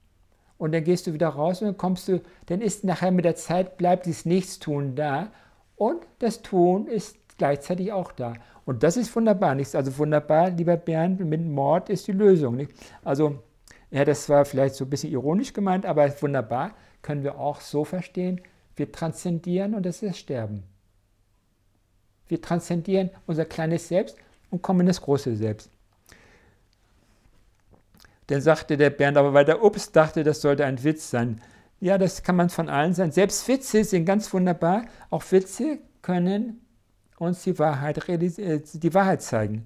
Und dann gehst du wieder raus und dann ist nachher mit der Zeit, bleibt dieses Nichtstun da und das Tun ist gleichzeitig auch da. Und das ist wunderbar. Also wunderbar, lieber Bernd, mit Mord ist die Lösung. Nicht? Also, ja, das war vielleicht so ein bisschen ironisch gemeint, aber wunderbar können wir auch so verstehen, wir transzendieren und das ist das Sterben. Wir transzendieren unser kleines Selbst und kommen in das große Selbst. Dann sagte der Bernd aber weiter, ups, dachte, das sollte ein Witz sein. Ja, das kann man von allen sein. Selbst Witze sind ganz wunderbar. Auch Witze können uns die Wahrheit zeigen.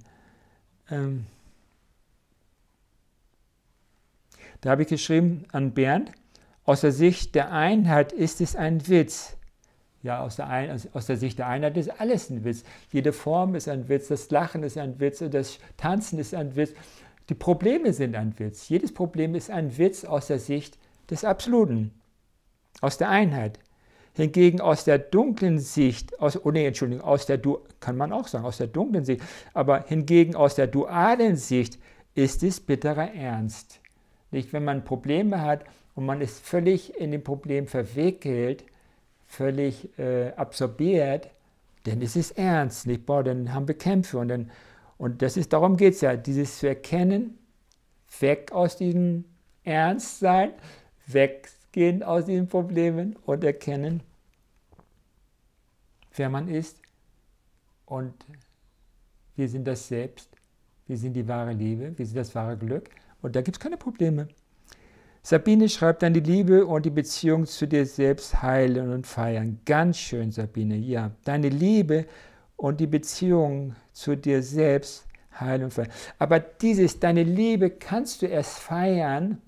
Da habe ich geschrieben an Bernd, aus der Sicht der Einheit ist es ein Witz. Ja, aus der Sicht der Einheit ist alles ein Witz. Jede Form ist ein Witz, das Lachen ist ein Witz, das Tanzen ist ein Witz. Die Probleme sind ein Witz. Jedes Problem ist ein Witz aus der Sicht des Absoluten, aus der Einheit. Hingegen aus der dunklen Sicht, kann man auch sagen, aus der dunklen Sicht, aber hingegen aus der dualen Sicht ist es bitterer Ernst. Nicht, wenn man Probleme hat und man ist völlig in dem Problem verwickelt, völlig absorbiert, dann ist es ernst, nicht? Boah, dann haben wir Kämpfe und darum geht es ja, dieses zu erkennen, weg aus diesem Ernstsein, weggehen aus diesen Problemen und erkennen, wer man ist und wir sind das Selbst, wir sind die wahre Liebe, wir sind das wahre Glück und da gibt es keine Probleme. Sabine schreibt dann, die Liebe und die Beziehung zu dir selbst heilen und feiern. Ganz schön, Sabine, ja. Deine Liebe und die Beziehung zu dir selbst heilen und feiern. Aber deine Liebe kannst du erst feiern,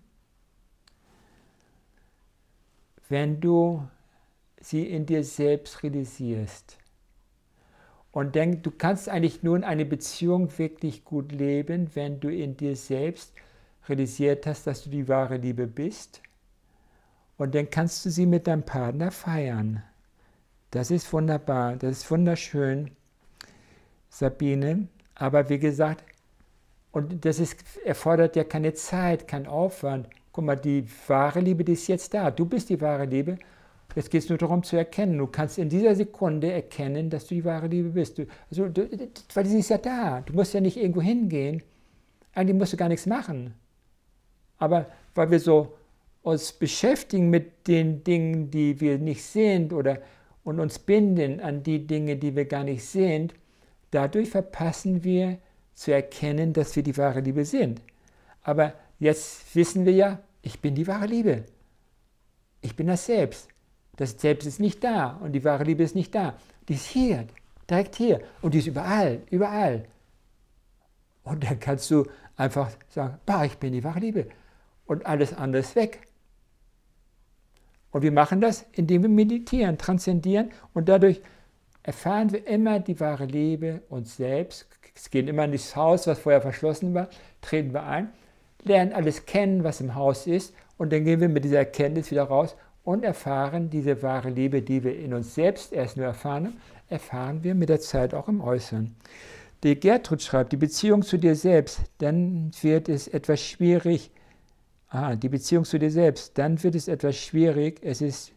wenn du sie in dir selbst realisierst. Und du kannst eigentlich nur in eine Beziehung wirklich gut leben, wenn du in dir selbst realisiert hast, dass du die wahre Liebe bist. Und dann kannst du sie mit deinem Partner feiern. Das ist wunderbar, das ist wunderschön, Sabine. Aber wie gesagt, und erfordert ja keine Zeit, keinen Aufwand. Guck mal, die wahre Liebe, die ist jetzt da. Du bist die wahre Liebe. Jetzt geht es nur darum zu erkennen. Du kannst in dieser Sekunde erkennen, dass du die wahre Liebe bist. Weil sie ist ja da. Du musst ja nicht irgendwo hingehen. Eigentlich musst du gar nichts machen. Aber weil wir so uns beschäftigen mit den Dingen, die wir nicht sind, und uns binden an die Dinge, die wir gar nicht sind, dadurch verpassen wir zu erkennen, dass wir die wahre Liebe sind. Aber jetzt wissen wir ja, ich bin die wahre Liebe. Ich bin das Selbst. Das Selbst ist nicht da und die wahre Liebe ist nicht da. Die ist hier, direkt hier und die ist überall, überall. Und dann kannst du einfach sagen, bah, ich bin die wahre Liebe und alles andere ist weg. Und wir machen das, indem wir meditieren, transzendieren und dadurch erfahren wir immer die wahre Liebe uns selbst. Es gehen immer in das Haus, was vorher verschlossen war, treten wir ein, lernen alles kennen, was im Haus ist und dann gehen wir mit dieser Erkenntnis wieder raus und erfahren diese wahre Liebe, die wir in uns selbst erst nur erfahren, erfahren wir mit der Zeit auch im Äußeren. Die Gertrud schreibt, die Beziehung zu dir selbst, dann wird es etwas schwierig. Die Beziehung zu dir selbst, dann wird es etwas schwierig. Es ist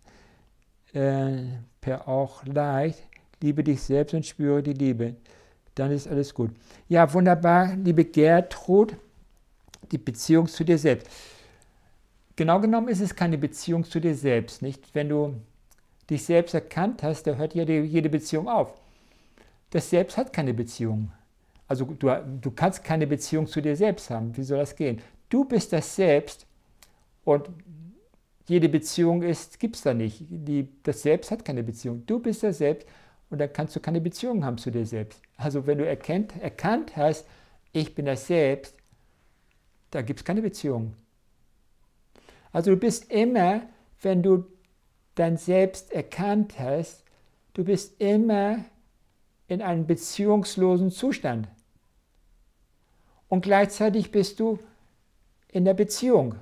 auch leicht. Liebe dich selbst und spüre die Liebe. Dann ist alles gut. Ja, wunderbar, liebe Gertrud, die Beziehung zu dir selbst. Genau genommen ist es keine Beziehung zu dir selbst, nicht? Wenn du dich selbst erkannt hast, da hört jede Beziehung auf. Das Selbst hat keine Beziehung. Also du kannst keine Beziehung zu dir selbst haben. Wie soll das gehen? Du bist das Selbst und jede Beziehung gibt es da nicht. Das Selbst hat keine Beziehung. Du bist das Selbst und dann kannst du keine Beziehung haben zu dir selbst. Also wenn du erkannt hast, ich bin das Selbst, da gibt es keine Beziehung. Also du bist immer, wenn du dein Selbst erkannt hast, du bist immer in einem beziehungslosen Zustand. Und gleichzeitig bist du in der Beziehung.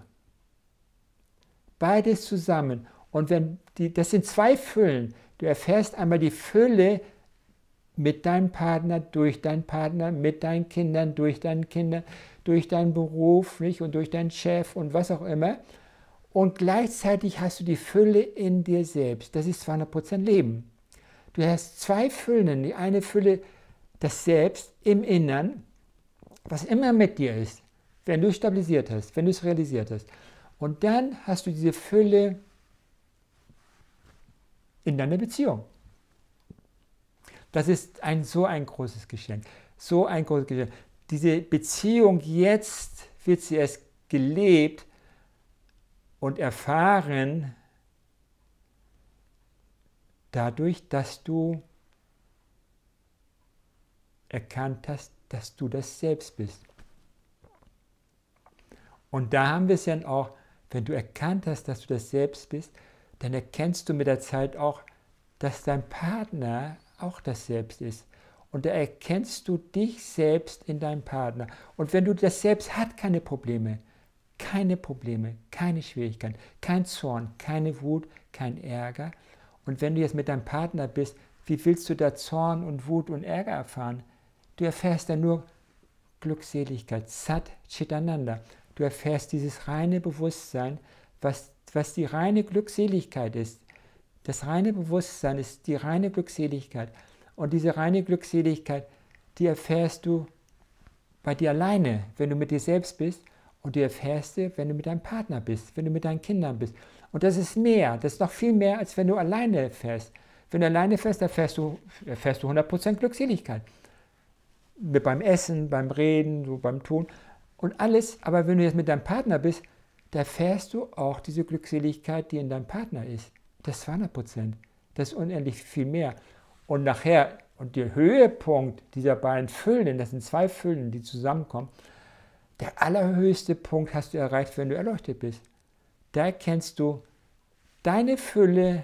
Beides zusammen. Und das sind zwei Füllen. Du erfährst einmal die Fülle mit deinem Partner, durch deinen Partner, mit deinen Kindern, durch deine Kinder, durch deinen Beruf, nicht? Und durch deinen Chef und was auch immer. Und gleichzeitig hast du die Fülle in dir selbst. Das ist 200% Leben. Du hast zwei Füllen. Die eine Fülle, das Selbst im Innern, was immer mit dir ist, wenn du es stabilisiert hast, wenn du es realisiert hast. Und dann hast du diese Fülle in deiner Beziehung. Das ist so ein großes Geschenk. So ein großes Geschenk. Diese Beziehung, jetzt wird sie erst gelebt und erfahren dadurch, dass du erkannt hast, dass du das Selbst bist. Und da haben wir es dann auch, wenn du erkannt hast, dass du das Selbst bist, dann erkennst du mit der Zeit auch, dass dein Partner auch das Selbst ist. Und da erkennst du dich selbst in deinem Partner. Und wenn du das Selbst hat, keine Probleme, keine Schwierigkeiten, kein Zorn, keine Wut, kein Ärger. Und wenn du jetzt mit deinem Partner bist, wie willst du da Zorn und Wut und Ärger erfahren? Du erfährst dann nur Glückseligkeit, Sat Chitananda. Du erfährst dieses reine Bewusstsein, was die reine Glückseligkeit ist. Das reine Bewusstsein ist die reine Glückseligkeit. Und diese reine Glückseligkeit, die erfährst du bei dir alleine, wenn du mit dir selbst bist. Und die erfährst du, wenn du mit deinem Partner bist, wenn du mit deinen Kindern bist. Und das ist mehr, das ist noch viel mehr, als wenn du alleine fährst. Wenn du alleine fährst, erfährst du 100% Glückseligkeit. Beim Essen, beim Reden, so beim Tun und alles. Aber wenn du jetzt mit deinem Partner bist, da erfährst du auch diese Glückseligkeit, die in deinem Partner ist. Das ist 200%. Das ist unendlich viel mehr. Und nachher, und der Höhepunkt dieser beiden Füllen, das sind zwei Füllen, die zusammenkommen, der allerhöchste Punkt hast du erreicht, wenn du erleuchtet bist. Da erkennst du deine Fülle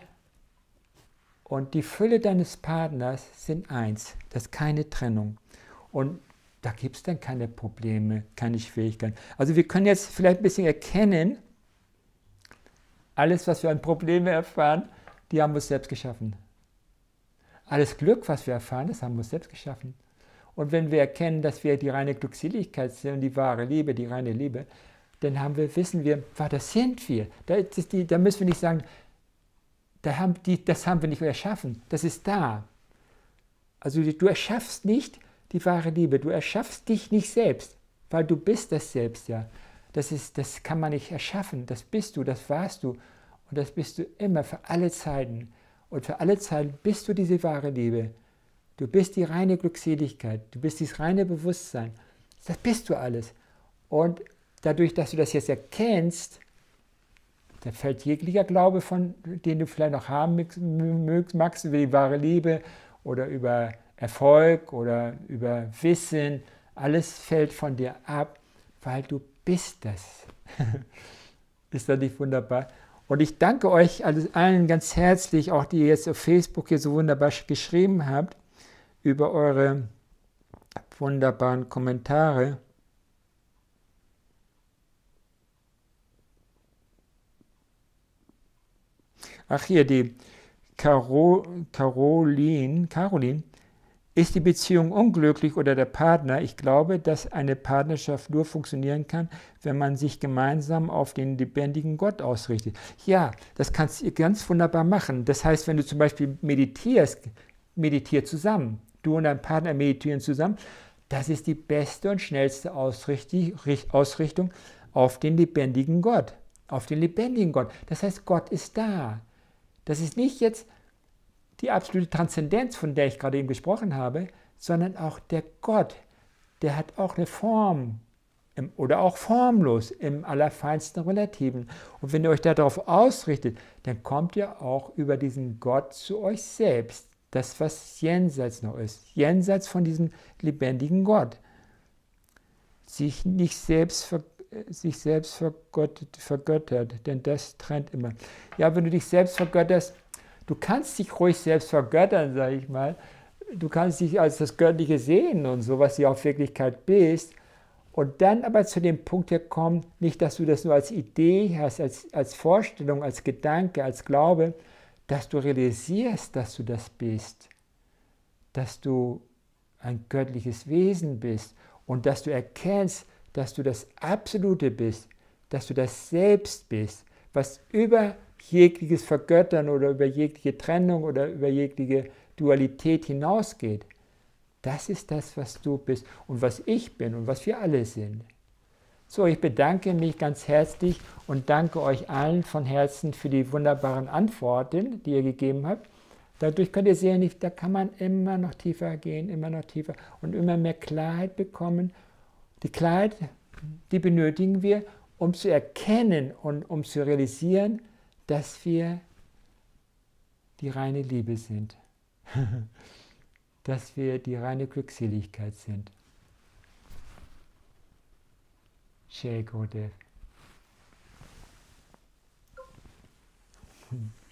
und die Fülle deines Partners sind eins. Das ist keine Trennung. Und da gibt es dann keine Probleme, keine Schwierigkeiten. Also wir können jetzt vielleicht ein bisschen erkennen, alles, was wir an Problemen erfahren, die haben wir uns selbst geschaffen. Alles Glück, was wir erfahren, das haben wir uns selbst geschaffen. Und wenn wir erkennen, dass wir die reine Glückseligkeit sind und die wahre Liebe, die reine Liebe, dann wissen wir, das sind wir. Da müssen wir nicht sagen, das haben wir nicht erschaffen. Das ist da. Also du erschaffst nicht die wahre Liebe. Du erschaffst dich nicht selbst, weil du bist das Selbst ja. das kann man nicht erschaffen. Das bist du, das warst du. Und das bist du immer für alle Zeiten. Und für alle Zeiten bist du diese wahre Liebe. Du bist die reine Glückseligkeit. Du bist dieses reine Bewusstsein. Das bist du alles. Und dadurch, dass du das jetzt erkennst, da fällt jeglicher Glaube, von den du vielleicht noch haben magst, über die wahre Liebe oder über Erfolg oder über Wissen. Alles fällt von dir ab, weil du bist das. Ist das nicht wunderbar? Und ich danke euch allen ganz herzlich, auch die ihr jetzt auf Facebook hier so wunderbar geschrieben habt, über eure wunderbaren Kommentare. Ach hier, die Caroline, ist die Beziehung unglücklich oder der Partner? Ich glaube, dass eine Partnerschaft nur funktionieren kann, wenn man sich gemeinsam auf den lebendigen Gott ausrichtet. Ja, das kannst du ganz wunderbar machen. Das heißt, wenn du zum Beispiel meditiert zusammen. Du und dein Partner meditieren zusammen. Das ist die beste und schnellste Ausrichtung auf den lebendigen Gott. Auf den lebendigen Gott. Das heißt, Gott ist da. Das ist nicht jetzt die absolute Transzendenz, von der ich gerade eben gesprochen habe, sondern auch der Gott, der hat auch eine Form oder auch formlos im allerfeinsten Relativen. Und wenn ihr euch darauf ausrichtet, dann kommt ihr auch über diesen Gott zu euch selbst. Das, was jenseits noch ist, jenseits von diesem lebendigen Gott. Sich selbst vergöttert, denn das trennt immer. Ja, wenn du dich selbst vergötterst, du kannst dich ruhig selbst vergöttern, sage ich mal. Du kannst dich als das Göttliche sehen und so, was du auf Wirklichkeit bist. Und dann aber zu dem Punkt hier kommen, nicht, dass du das nur als Idee hast, als Vorstellung, als Gedanke, als Glaube, dass du realisierst, dass du das bist, dass du ein göttliches Wesen bist und dass du erkennst, dass du das Absolute bist, dass du das Selbst bist, was über jegliches Vergöttern oder über jegliche Trennung oder über jegliche Dualität hinausgeht. Das ist das, was du bist und was ich bin und was wir alle sind. So, ich bedanke mich ganz herzlich und danke euch allen von Herzen für die wunderbaren Antworten, die ihr gegeben habt. Dadurch könnt ihr sehen, da kann man immer noch tiefer gehen, immer noch tiefer und immer mehr Klarheit bekommen. Die Klarheit, die benötigen wir, um zu erkennen und um zu realisieren, dass wir die reine Liebe sind, dass wir die reine Glückseligkeit sind. Jai Gurudev.